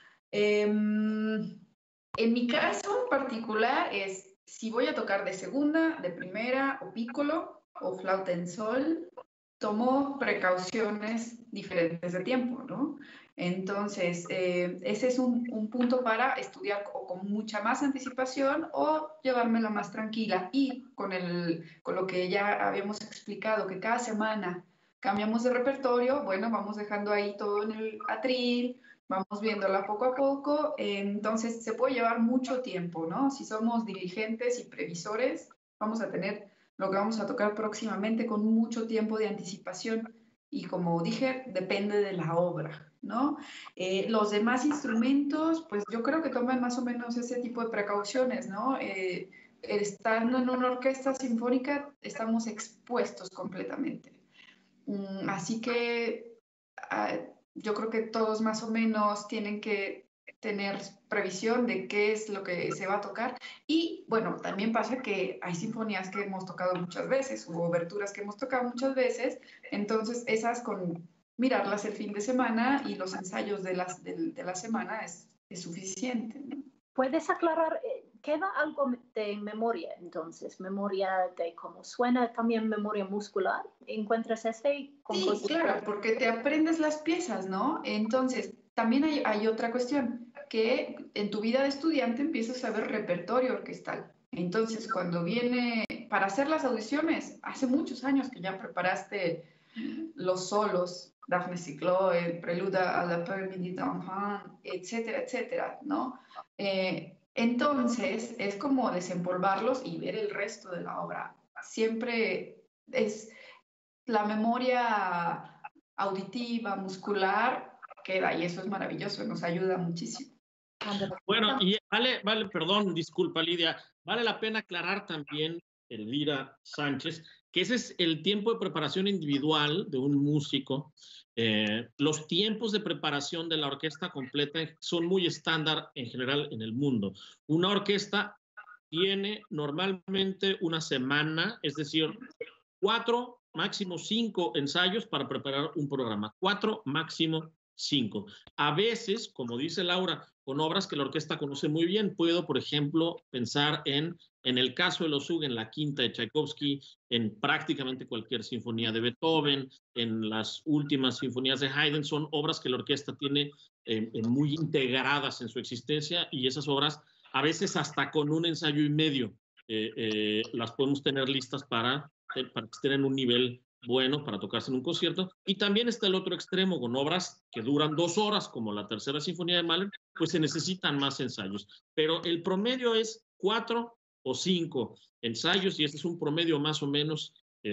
En mi caso en particular es si voy a tocar de segunda, de primera, o piccolo, o flauta en sol, tomo precauciones diferentes de tiempo, ¿no? Entonces, ese es un punto para estudiar o con mucha más anticipación o llevármela más tranquila. Y con lo que ya habíamos explicado, que cada semana cambiamos de repertorio, bueno, vamos dejando ahí todo en el atril, vamos viéndola poco a poco, entonces se puede llevar mucho tiempo, ¿no? Si somos diligentes y previsores, vamos a tener lo que vamos a tocar próximamente con mucho tiempo de anticipación y como dije, depende de la obra, ¿no? Los demás instrumentos, pues yo creo que toman más o menos ese tipo de precauciones, ¿no? Estando en una orquesta sinfónica, estamos expuestos completamente. Así que yo creo que todos más o menos tienen que tener previsión de qué es lo que se va a tocar. Y bueno, también pasa que hay sinfonías que hemos tocado muchas veces o oberturas que hemos tocado muchas veces, entonces esas con mirarlas el fin de semana y los ensayos de la semana es suficiente, ¿no? ¿Puedes aclarar, queda algo de memoria entonces? ¿Memoria de cómo suena, también memoria muscular? ¿Encuentras con Sí, cosas? claro, porque te aprendes las piezas, ¿no? Entonces, también hay otra cuestión, que en tu vida de estudiante empiezas a ver repertorio orquestal. Entonces, cuando viene para hacer las audiciones, hace muchos años que ya preparaste los solos, Daphne Cicló, el Preluda a la Permidi d'Enfant, etcétera, etcétera, ¿no? Entonces, es como desempolvarlos y ver el resto de la obra. Siempre es la memoria auditiva, muscular, queda y eso es maravilloso, nos ayuda muchísimo. Bueno, y vale, perdón, disculpa Lidia, vale la pena aclarar también, Elvira Sánchez, que ese es el tiempo de preparación individual de un músico. Los tiempos de preparación de la orquesta completa son muy estándar en general en el mundo. Una orquesta tiene normalmente una semana, es decir, 4, máximo 5 ensayos para preparar un programa. 4, máximo 5. A veces, como dice Laura, con obras que la orquesta conoce muy bien, puedo, por ejemplo, pensar en el caso de los Hug, en la quinta de Tchaikovsky, en prácticamente cualquier sinfonía de Beethoven, en las últimas sinfonías de Haydn, son obras que la orquesta tiene muy integradas en su existencia y esas obras, a veces hasta con un ensayo y medio, las podemos tener listas para que estén en un nivel bueno para tocarse en un concierto. Y también está el otro extremo, con obras que duran 2 horas, como la tercera sinfonía de Mahler, pues se necesitan más ensayos. Pero el promedio es 4 o 5 ensayos y este es un promedio más o menos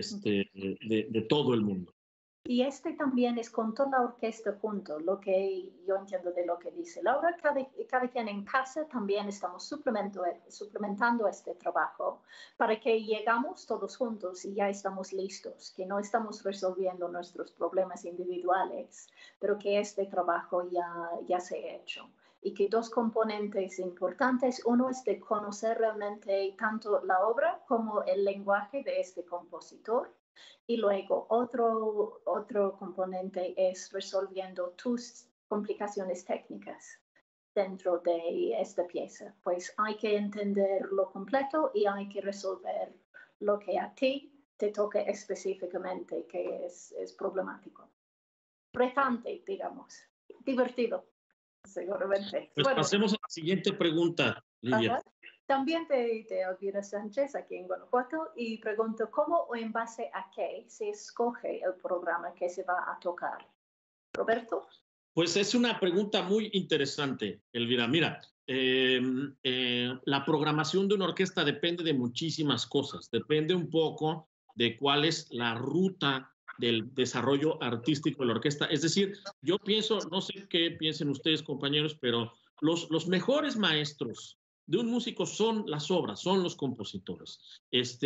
de todo el mundo. Y también es con toda la orquesta junto, lo que yo entiendo de lo que dice Laura. Cada quien en casa también estamos suplementando este trabajo para que llegamos todos juntos y ya estamos listos, que no estamos resolviendo nuestros problemas individuales, pero que este trabajo ya se ha hecho. Y que 2 componentes importantes, uno es de conocer realmente tanto la obra como el lenguaje de este compositor. Y luego otro componente es resolviendo tus complicaciones técnicas dentro de esta pieza. Pues hay que entender lo completo y hay que resolver lo que a ti te toca específicamente, que es problemático. Retante, digamos. Divertido, seguramente. Pues bueno, pasemos a la siguiente pregunta, Lidia. También de Elvira Sánchez aquí en Guanajuato y pregunto cómo o en base a qué se escoge el programa que se va a tocar. Roberto. Pues es una pregunta muy interesante, Elvira. Mira, la programación de una orquesta depende de muchísimas cosas. Depende un poco de cuál es la ruta del desarrollo artístico de la orquesta. Es decir, yo pienso, no sé qué piensen ustedes, compañeros, pero los mejores maestros de un músico son las obras, son los compositores.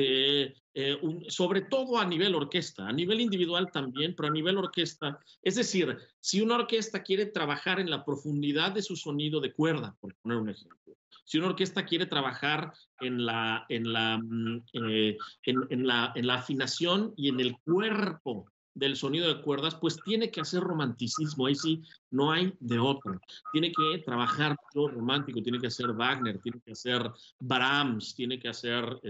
Sobre todo a nivel orquesta, a nivel individual también, pero a nivel orquesta. Es decir, si una orquesta quiere trabajar en la profundidad de su sonido de cuerda, por poner un ejemplo, si una orquesta quiere trabajar en la afinación y en el cuerpo del sonido de cuerdas, pues tiene que hacer romanticismo, ahí sí, no hay de otro. Tiene que trabajar lo romántico, tiene que hacer Wagner, tiene que hacer Brahms, tiene que hacer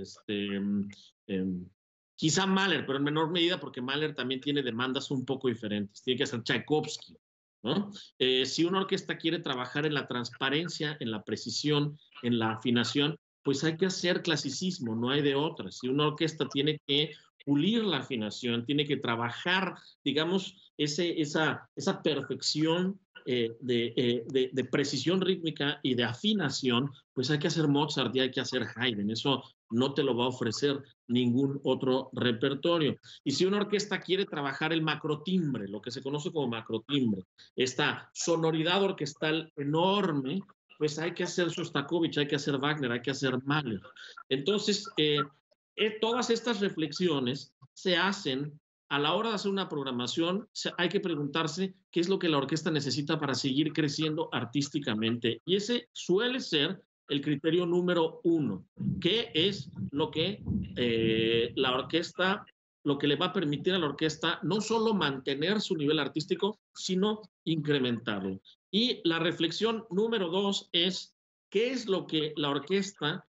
quizá Mahler, pero en menor medida porque Mahler también tiene demandas un poco diferentes. Tiene que hacer Tchaikovsky, ¿no? Si una orquesta quiere trabajar en la transparencia, en la precisión, en la afinación, pues hay que hacer clasicismo, no hay de otra. Si una orquesta tiene que pulir la afinación, tiene que trabajar, digamos, esa perfección de precisión rítmica y de afinación, pues hay que hacer Mozart y hay que hacer Haydn. Eso no te lo va a ofrecer ningún otro repertorio. Y si una orquesta quiere trabajar el macrotimbre, lo que se conoce como macrotimbre, esta sonoridad orquestal enorme, pues hay que hacer Shostakovich, hay que hacer Wagner, hay que hacer Mahler. Entonces, todas estas reflexiones se hacen a la hora de hacer una programación. Hay que preguntarse qué es lo que la orquesta necesita para seguir creciendo artísticamente. Y ese suele ser el criterio número uno. ¿Qué es lo que la orquesta, lo que le va a permitir a la orquesta no solo mantener su nivel artístico, sino incrementarlo? Y la reflexión número dos es qué es lo que la orquesta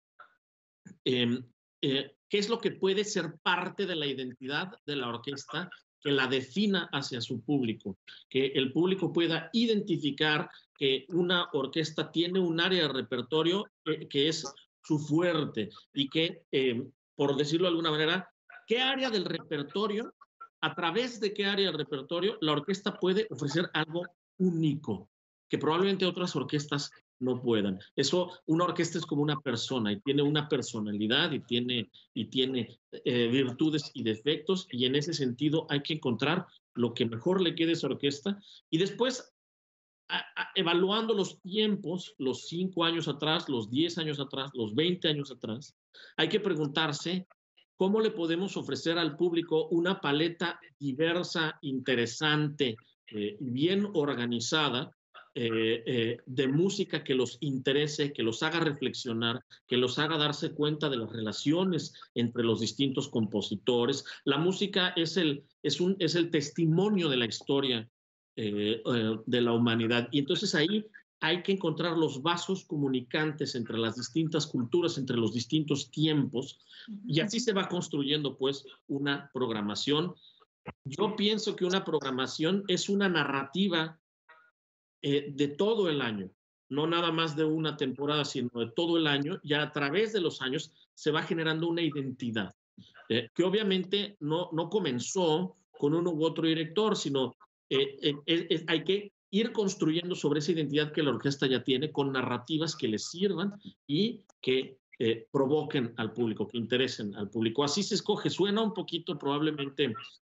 qué es lo que puede ser parte de la identidad de la orquesta que la defina hacia su público, que el público pueda identificar que una orquesta tiene un área de repertorio que es su fuerte y que, por decirlo de alguna manera, qué área del repertorio, a través de qué área del repertorio la orquesta puede ofrecer algo único, que probablemente otras orquestas no puedan. Eso, una orquesta es como una persona y tiene una personalidad y tiene virtudes y defectos, y en ese sentido hay que encontrar lo que mejor le quede a esa orquesta. Y después, evaluando los tiempos, los 5 años atrás, los 10 años atrás, los 20 años atrás, hay que preguntarse cómo le podemos ofrecer al público una paleta diversa, interesante, bien organizada, de música que los interese, que los haga reflexionar, que los haga darse cuenta de las relaciones entre los distintos compositores. La música es el testimonio de la historia de la humanidad. Y entonces ahí hay que encontrar los vasos comunicantes entre las distintas culturas, entre los distintos tiempos, y así se va construyendo pues una programación. Yo pienso que una programación es una narrativa de todo el año, no nada más de una temporada, sino de todo el año, y a través de los años se va generando una identidad, que obviamente no comenzó con uno u otro director, sino hay que ir construyendo sobre esa identidad que la orquesta ya tiene, con narrativas que le sirvan y que provoquen al público, que interesen al público. Así se escoge. Suena un poquito probablemente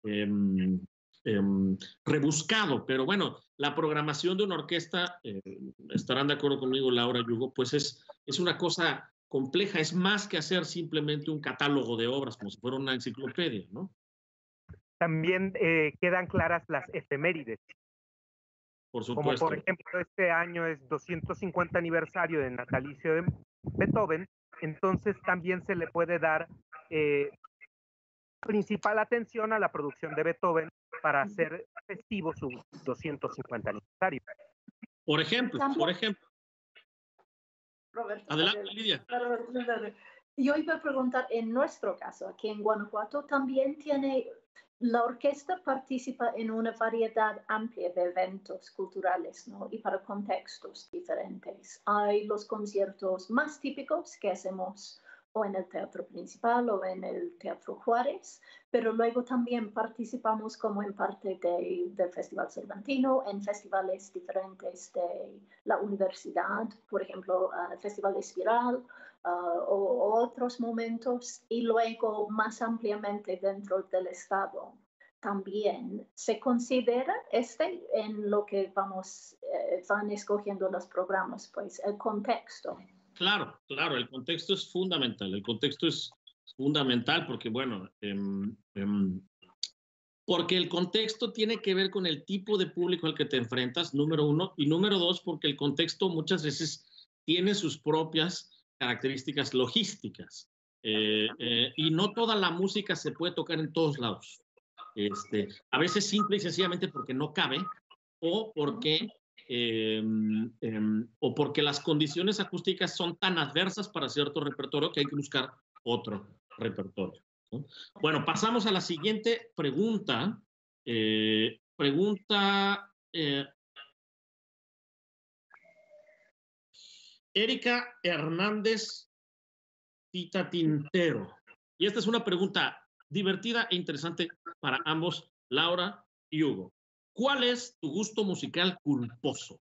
rebuscado, pero bueno, la programación de una orquesta, estarán de acuerdo conmigo Laura y Hugo, pues es una cosa compleja, es más que hacer simplemente un catálogo de obras, como si fuera una enciclopedia, ¿no? También quedan claras las efemérides. Por supuesto. Como por ejemplo, este año es 250 aniversario del natalicio de Beethoven, entonces también se le puede dar principal atención a la producción de Beethoven para hacer festivo su 250 aniversario. Por ejemplo. Roberto, adelante, Lidia. Yo iba a preguntar, en nuestro caso, aquí en Guanajuato, también tiene, la orquesta participa en una variedad amplia de eventos culturales, ¿no? Y para contextos diferentes. Hay los conciertos más típicos que hacemos o en el Teatro Principal o en el Teatro Juárez, pero luego también participamos como en parte del Festival Cervantino, en festivales diferentes de la universidad, por ejemplo, el Festival Espiral, o otros momentos, y luego más ampliamente dentro del Estado. También se considera en lo que van escogiendo los programas, pues el contexto. Claro, claro, el contexto es fundamental. El contexto es fundamental porque, bueno, porque el contexto tiene que ver con el tipo de público al que te enfrentas, número uno, y número dos, porque el contexto muchas veces tiene sus propias características logísticas. Y no toda la música se puede tocar en todos lados. A veces simple y sencillamente porque no cabe o porque las condiciones acústicas son tan adversas para cierto repertorio que hay que buscar otro repertorio, ¿no? Bueno, pasamos a la siguiente pregunta. Erika Hernández Tita Tintero. Y esta es una pregunta divertida e interesante para ambos, Laura y Hugo. ¿Cuál es tu gusto musical culposo?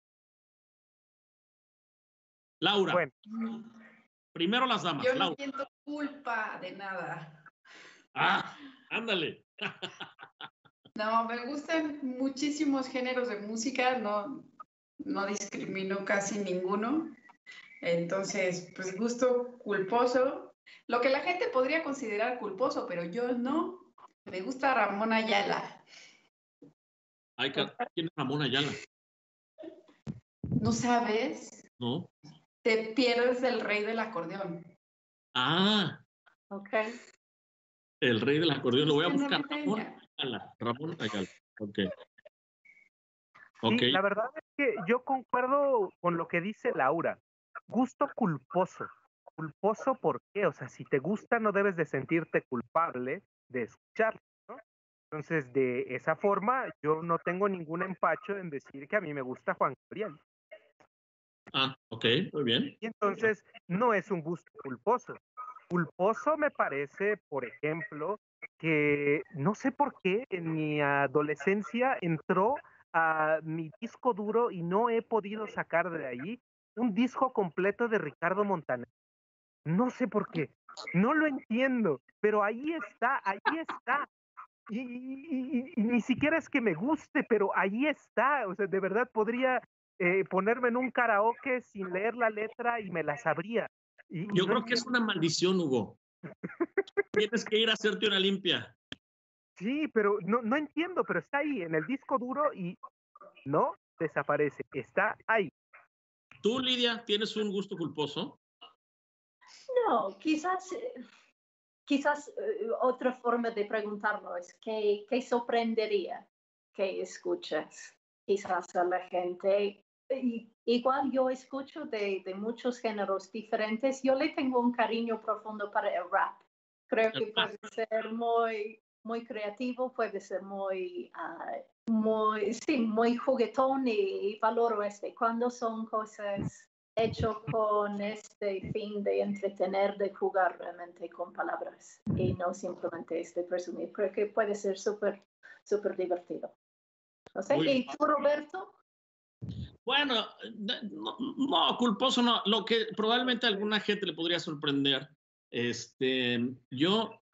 Laura. Bueno. Primero las damas. Yo no Laura. siento culpa de nada. Ah, ándale. No, me gustan muchísimos géneros de música, no discrimino casi ninguno. Entonces, pues gusto culposo, lo que la gente podría considerar culposo, pero yo no. Me gusta Ramón Ayala. Ay, ¿quién es Ramón Ayala? ¿No sabes? No. Te pierdes del rey del acordeón. Ah. Ok. El rey del acordeón. Lo voy a buscar. Ramón Ayala. Ok. Sí, la verdad es que yo concuerdo con lo que dice Laura. Gusto culposo. ¿Culposo por qué? O sea, si te gusta no debes de sentirte culpable de escucharlo, ¿no? Entonces, de esa forma, yo no tengo ningún empacho en decir que a mí me gusta Juan Gabriel. Ah, ok, muy bien. Y entonces, no es un gusto culposo. Culposo me parece, por ejemplo, que no sé por qué en mi adolescencia entró a mi disco duro y no he podido sacar de ahí un disco completo de Ricardo Montaner. No sé por qué, no lo entiendo, pero ahí está, y ni siquiera es que me guste, pero ahí está, o sea, de verdad podría ponerme en un karaoke sin leer la letra y me la sabría. Yo creo que es una maldición, Hugo. Tienes que ir a hacerte una limpia. Sí, pero no entiendo, pero está ahí en el disco duro y no desaparece, está ahí. ¿Tú, Lidia, tienes un gusto culposo? No, quizás otra forma de preguntarlo es ¿qué sorprendería que escuches? Quizás a la gente. Igual yo escucho de muchos géneros diferentes. Yo le tengo un cariño profundo para el rap. Creo que puede ser muy, muy creativo, puede ser muy juguetón y valoro cuando son cosas hecho con este fin de entretener, de jugar realmente con palabras y no simplemente presumir. Creo que puede ser súper, súper divertido. No sé, ¿y tú, Roberto? Bueno, no, culposo no. Lo que probablemente a alguna gente le podría sorprender, yo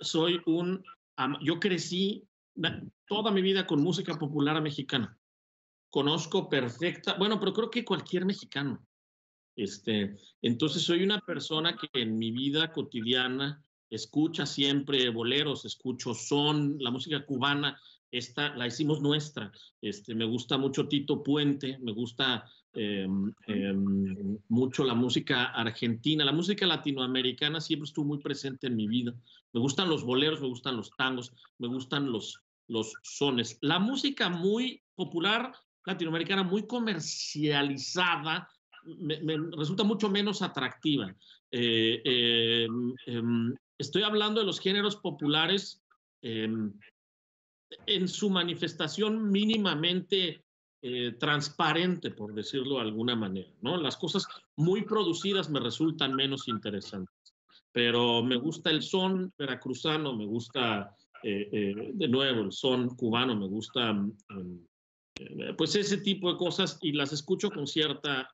crecí toda mi vida con música popular mexicana. Conozco bueno, pero creo que cualquier mexicano. Entonces soy una persona que en mi vida cotidiana escucha siempre boleros, escucho son, la música cubana, esta la hicimos nuestra. Me gusta mucho Tito Puente, me gusta mucho la música argentina, la música latinoamericana siempre estuvo muy presente en mi vida. Me gustan los boleros, me gustan los tangos, me gustan los sones. La música muy popular latinoamericana, muy comercializada, me resulta mucho menos atractiva. Estoy hablando de los géneros populares en su manifestación mínimamente transparente, por decirlo de alguna manera, ¿no? Las cosas muy producidas me resultan menos interesantes, pero me gusta el son veracruzano, me gusta, de nuevo, el son cubano, me gusta, pues ese tipo de cosas, y las escucho con cierta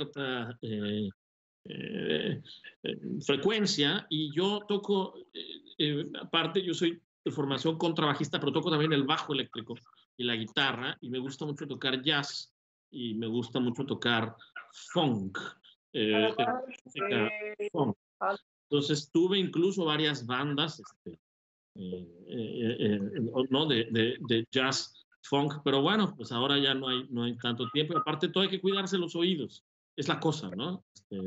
frecuencia, y yo toco, aparte yo soy de formación contrabajista, pero toco también el bajo eléctrico y la guitarra, y me gusta mucho tocar jazz, y me gusta mucho tocar funk, música funk. Entonces tuve incluso varias bandas ¿no? de jazz funk, pero bueno, pues ahora ya no hay tanto tiempo, y aparte todo hay que cuidarse los oídos, es la cosa, ¿no?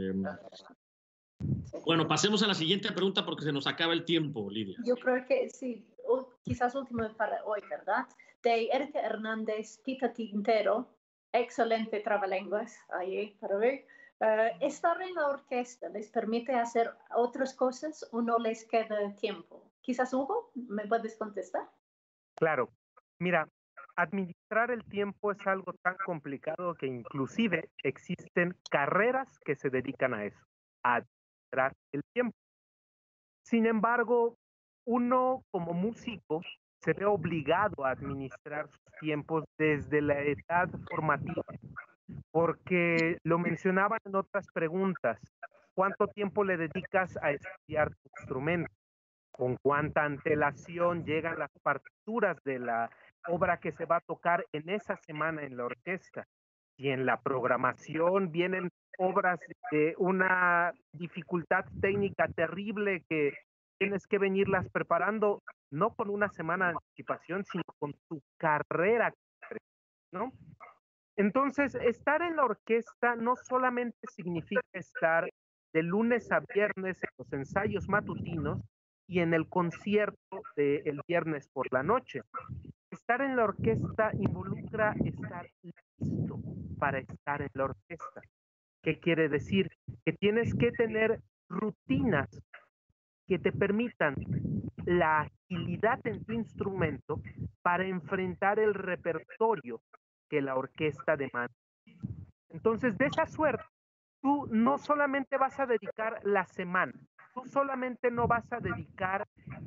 Bueno, pasemos a la siguiente pregunta porque se nos acaba el tiempo, Lidia. Yo creo que sí, quizás último para hoy, ¿verdad? De Erika Hernández, Tita Tintero, excelente trabalenguas ahí para ver. ¿Estar en la orquesta les permite hacer otras cosas o no les queda tiempo? Quizás, Hugo, ¿me puedes contestar? Claro. Mira, administrar el tiempo es algo tan complicado que inclusive existen carreras que se dedican a eso, a administrar el tiempo. Sin embargo, uno como músico se ve obligado a administrar sus tiempos desde la edad formativa, porque lo mencionaban en otras preguntas. ¿Cuánto tiempo le dedicas a estudiar tu instrumento? ¿Con cuánta antelación llegan las partituras de la obra que se va a tocar en esa semana en la orquesta? Y en la programación vienen obras de una dificultad técnica terrible que tienes que venirlas preparando, no con una semana de anticipación, sino con tu carrera, ¿no? Entonces, estar en la orquesta no solamente significa estar de lunes a viernes en los ensayos matutinos y en el concierto del viernes por la noche. Estar en la orquesta involucra estar listo para estar en la orquesta. ¿Qué quiere decir? Que tienes que tener rutinas que te permitan la agilidad en tu instrumento para enfrentar el repertorio que la orquesta demanda. Entonces, de esa suerte, tú no solamente vas a dedicar la semana, tú solamente no vas a dedicar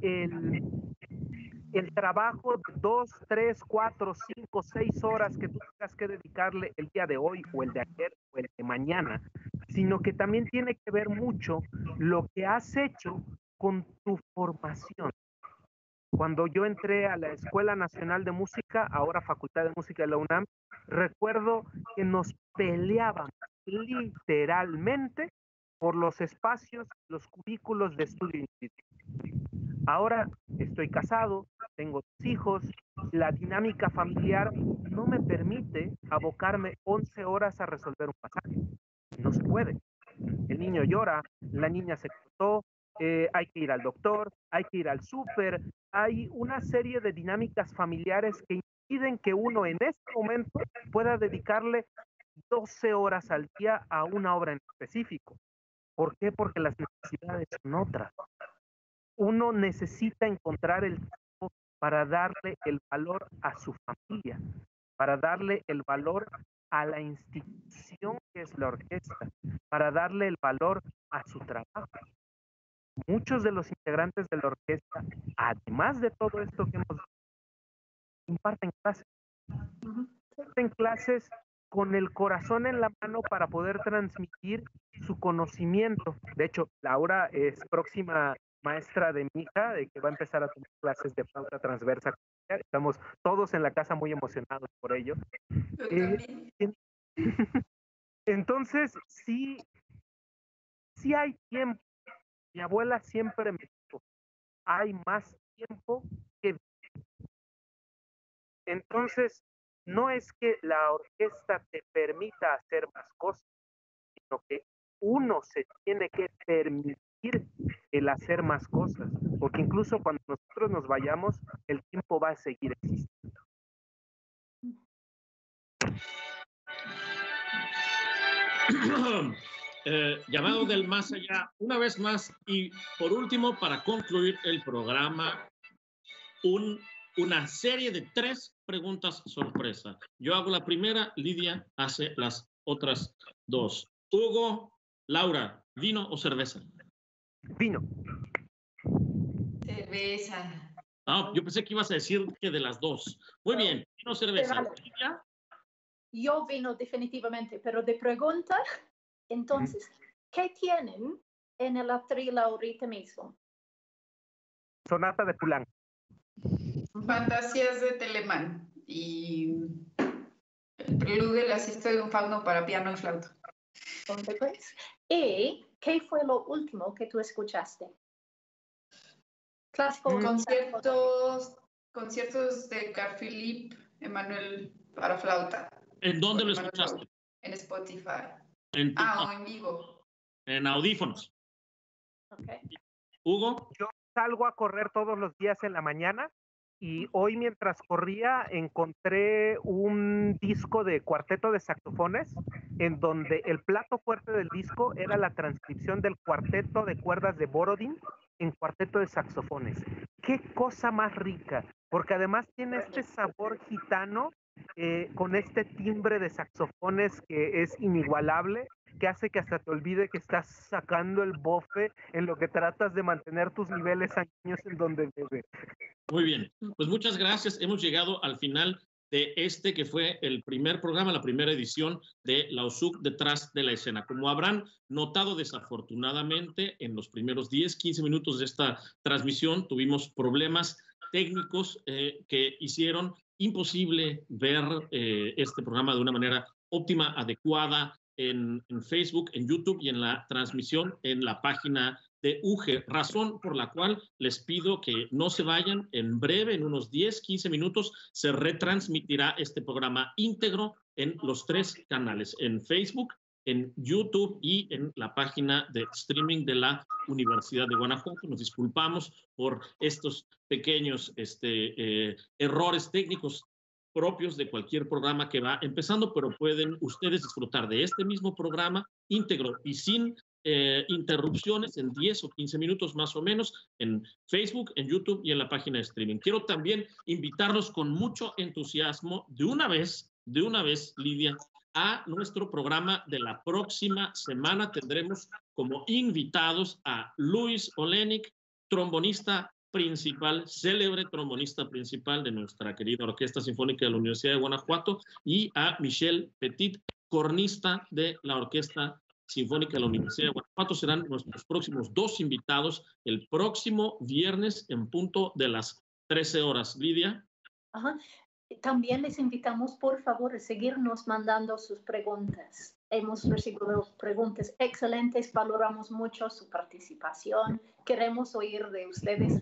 el trabajo de 2, 3, 4, 5, 6 horas que tú tengas que dedicarle el día de hoy o el de ayer o el de mañana, sino que también tiene que ver mucho lo que has hecho con tu formación. Cuando yo entré a la Escuela Nacional de Música, ahora Facultad de Música de la UNAM, recuerdo que nos peleábamos literalmente por los espacios, los cubículos de estudio instituto. Ahora estoy casado, tengo 2 hijos, la dinámica familiar no me permite abocarme 11 horas a resolver un pasaje. No se puede. El niño llora, la niña se cortó, hay que ir al doctor, hay que ir al súper, hay una serie de dinámicas familiares que impiden que uno en este momento pueda dedicarle 12 horas al día a una obra en específico. ¿Por qué? Porque las necesidades son otras. Uno necesita encontrar el tiempo para darle el valor a su familia, para darle el valor a la institución que es la orquesta, para darle el valor a su trabajo. Muchos de los integrantes de la orquesta, además de todo esto que hemos visto, imparten clases con el corazón en la mano para poder transmitir su conocimiento. De hecho, Laura es próxima maestra de mi hija, de que va a empezar a tomar clases de flauta transversa. Estamos todos en la casa muy emocionados por ello. Entonces, sí hay tiempo. Mi abuela siempre me dijo, hay más tiempo que vida. Entonces, no es que la orquesta te permita hacer más cosas, sino que uno se tiene que permitir el hacer más cosas, porque incluso cuando nosotros nos vayamos, el tiempo va a seguir existiendo. Llamado del más allá, una vez más, y por último, para concluir el programa, un una serie de 3 preguntas sorpresa. Yo hago la primera, Lidia hace las otras 2. Hugo, Laura, ¿vino o cerveza? Vino. Cerveza. Ah, yo pensé que ibas a decir que de las 2. Muy bien, vino o cerveza. Vale. Lidia, Yo vino definitivamente, pero de pregunta, entonces, ¿qué tienen en el atril ahorita mismo? Sonata de Poulenc. Fantasías de Telemann y el preludio de la siesta de un fauno para piano y flauta. ¿Dónde pues? ¿Y qué fue lo último que tú escuchaste? Clásico. Conciertos de Carl Philipp Emanuel para flauta. ¿en dónde Con lo Emanuel escuchaste? Raúl, en Spotify. En, O en vivo. en audífonos. Okay. Hugo, Yo salgo a correr todos los días en la mañana y hoy mientras corría encontré un disco de cuarteto de saxofones en donde el plato fuerte del disco era la transcripción del cuarteto de cuerdas de Borodin en cuarteto de saxofones. ¡Qué cosa más rica! Porque además tiene este sabor gitano con este timbre de saxofones que es inigualable, que hace que hasta te olvide que estás sacando el bofe en lo que tratas de mantener tus niveles sanguíneos en donde debe. muy bien. Pues muchas gracias. Hemos llegado al final de este que fue el primer programa, la primera edición de la USUC detrás de la escena. Como habrán notado, desafortunadamente, en los primeros 10, 15 minutos de esta transmisión tuvimos problemas técnicos que hicieron imposible ver este programa de una manera óptima, adecuada, en Facebook, en YouTube y en la transmisión en la página de UGE, razón por la cual les pido que no se vayan. En breve, en unos 10, 15 minutos, se retransmitirá este programa íntegro en los 3 canales, en Facebook, en YouTube y en la página de streaming de la Universidad de Guanajuato. Nos disculpamos por estos pequeños errores técnicos propios de cualquier programa que va empezando, pero pueden ustedes disfrutar de este mismo programa íntegro y sin interrupciones en 10 o 15 minutos más o menos en Facebook, en YouTube y en la página de streaming. Quiero también invitarlos con mucho entusiasmo de una vez, Lidia, a nuestro programa de la próxima semana. Tendremos como invitados a Luis Olenik, trombonista principal, célebre trombonista principal de nuestra querida Orquesta Sinfónica de la Universidad de Guanajuato, y a Michel Petit, cornista de la Orquesta Sinfónica de la Universidad de Guanajuato. Serán nuestros próximos 2 invitados el próximo viernes en punto de las 13 horas. Lidia. Ajá. También les invitamos, por favor, a seguirnos mandando sus preguntas. Hemos recibido preguntas excelentes, valoramos mucho su participación, queremos oír de ustedes.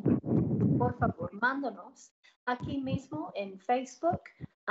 Por favor, mándanos aquí mismo en Facebook,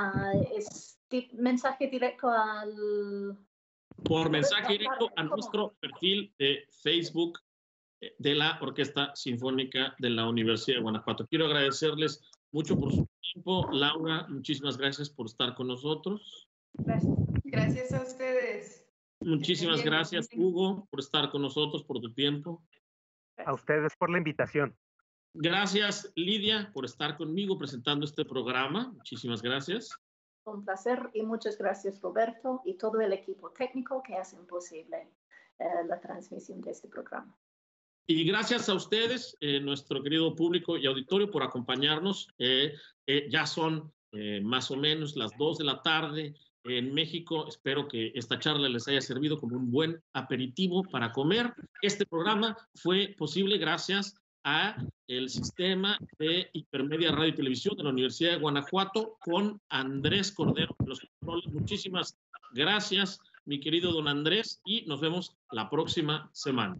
mensaje directo por mensaje directo a nuestro perfil de Facebook de la Orquesta Sinfónica de la Universidad de Guanajuato. Quiero agradecerles mucho por su tiempo. Laura, muchísimas gracias por estar con nosotros. Gracias a ustedes. Muchísimas gracias, Hugo, por estar con nosotros, por tu tiempo. A ustedes por la invitación. Gracias, Lidia, por estar conmigo presentando este programa. Muchísimas gracias. Un placer y muchas gracias, Roberto, y todo el equipo técnico que hacen posible la transmisión de este programa. Y gracias a ustedes, nuestro querido público y auditorio, por acompañarnos. Ya son más o menos las 2 de la tarde en México. Espero que esta charla les haya servido como un buen aperitivo para comer. Este programa fue posible gracias a el sistema de Hipermedia Radio y Televisión de la Universidad de Guanajuato con Andrés Cordero en los controles. Muchísimas gracias, mi querido don Andrés, y nos vemos la próxima semana.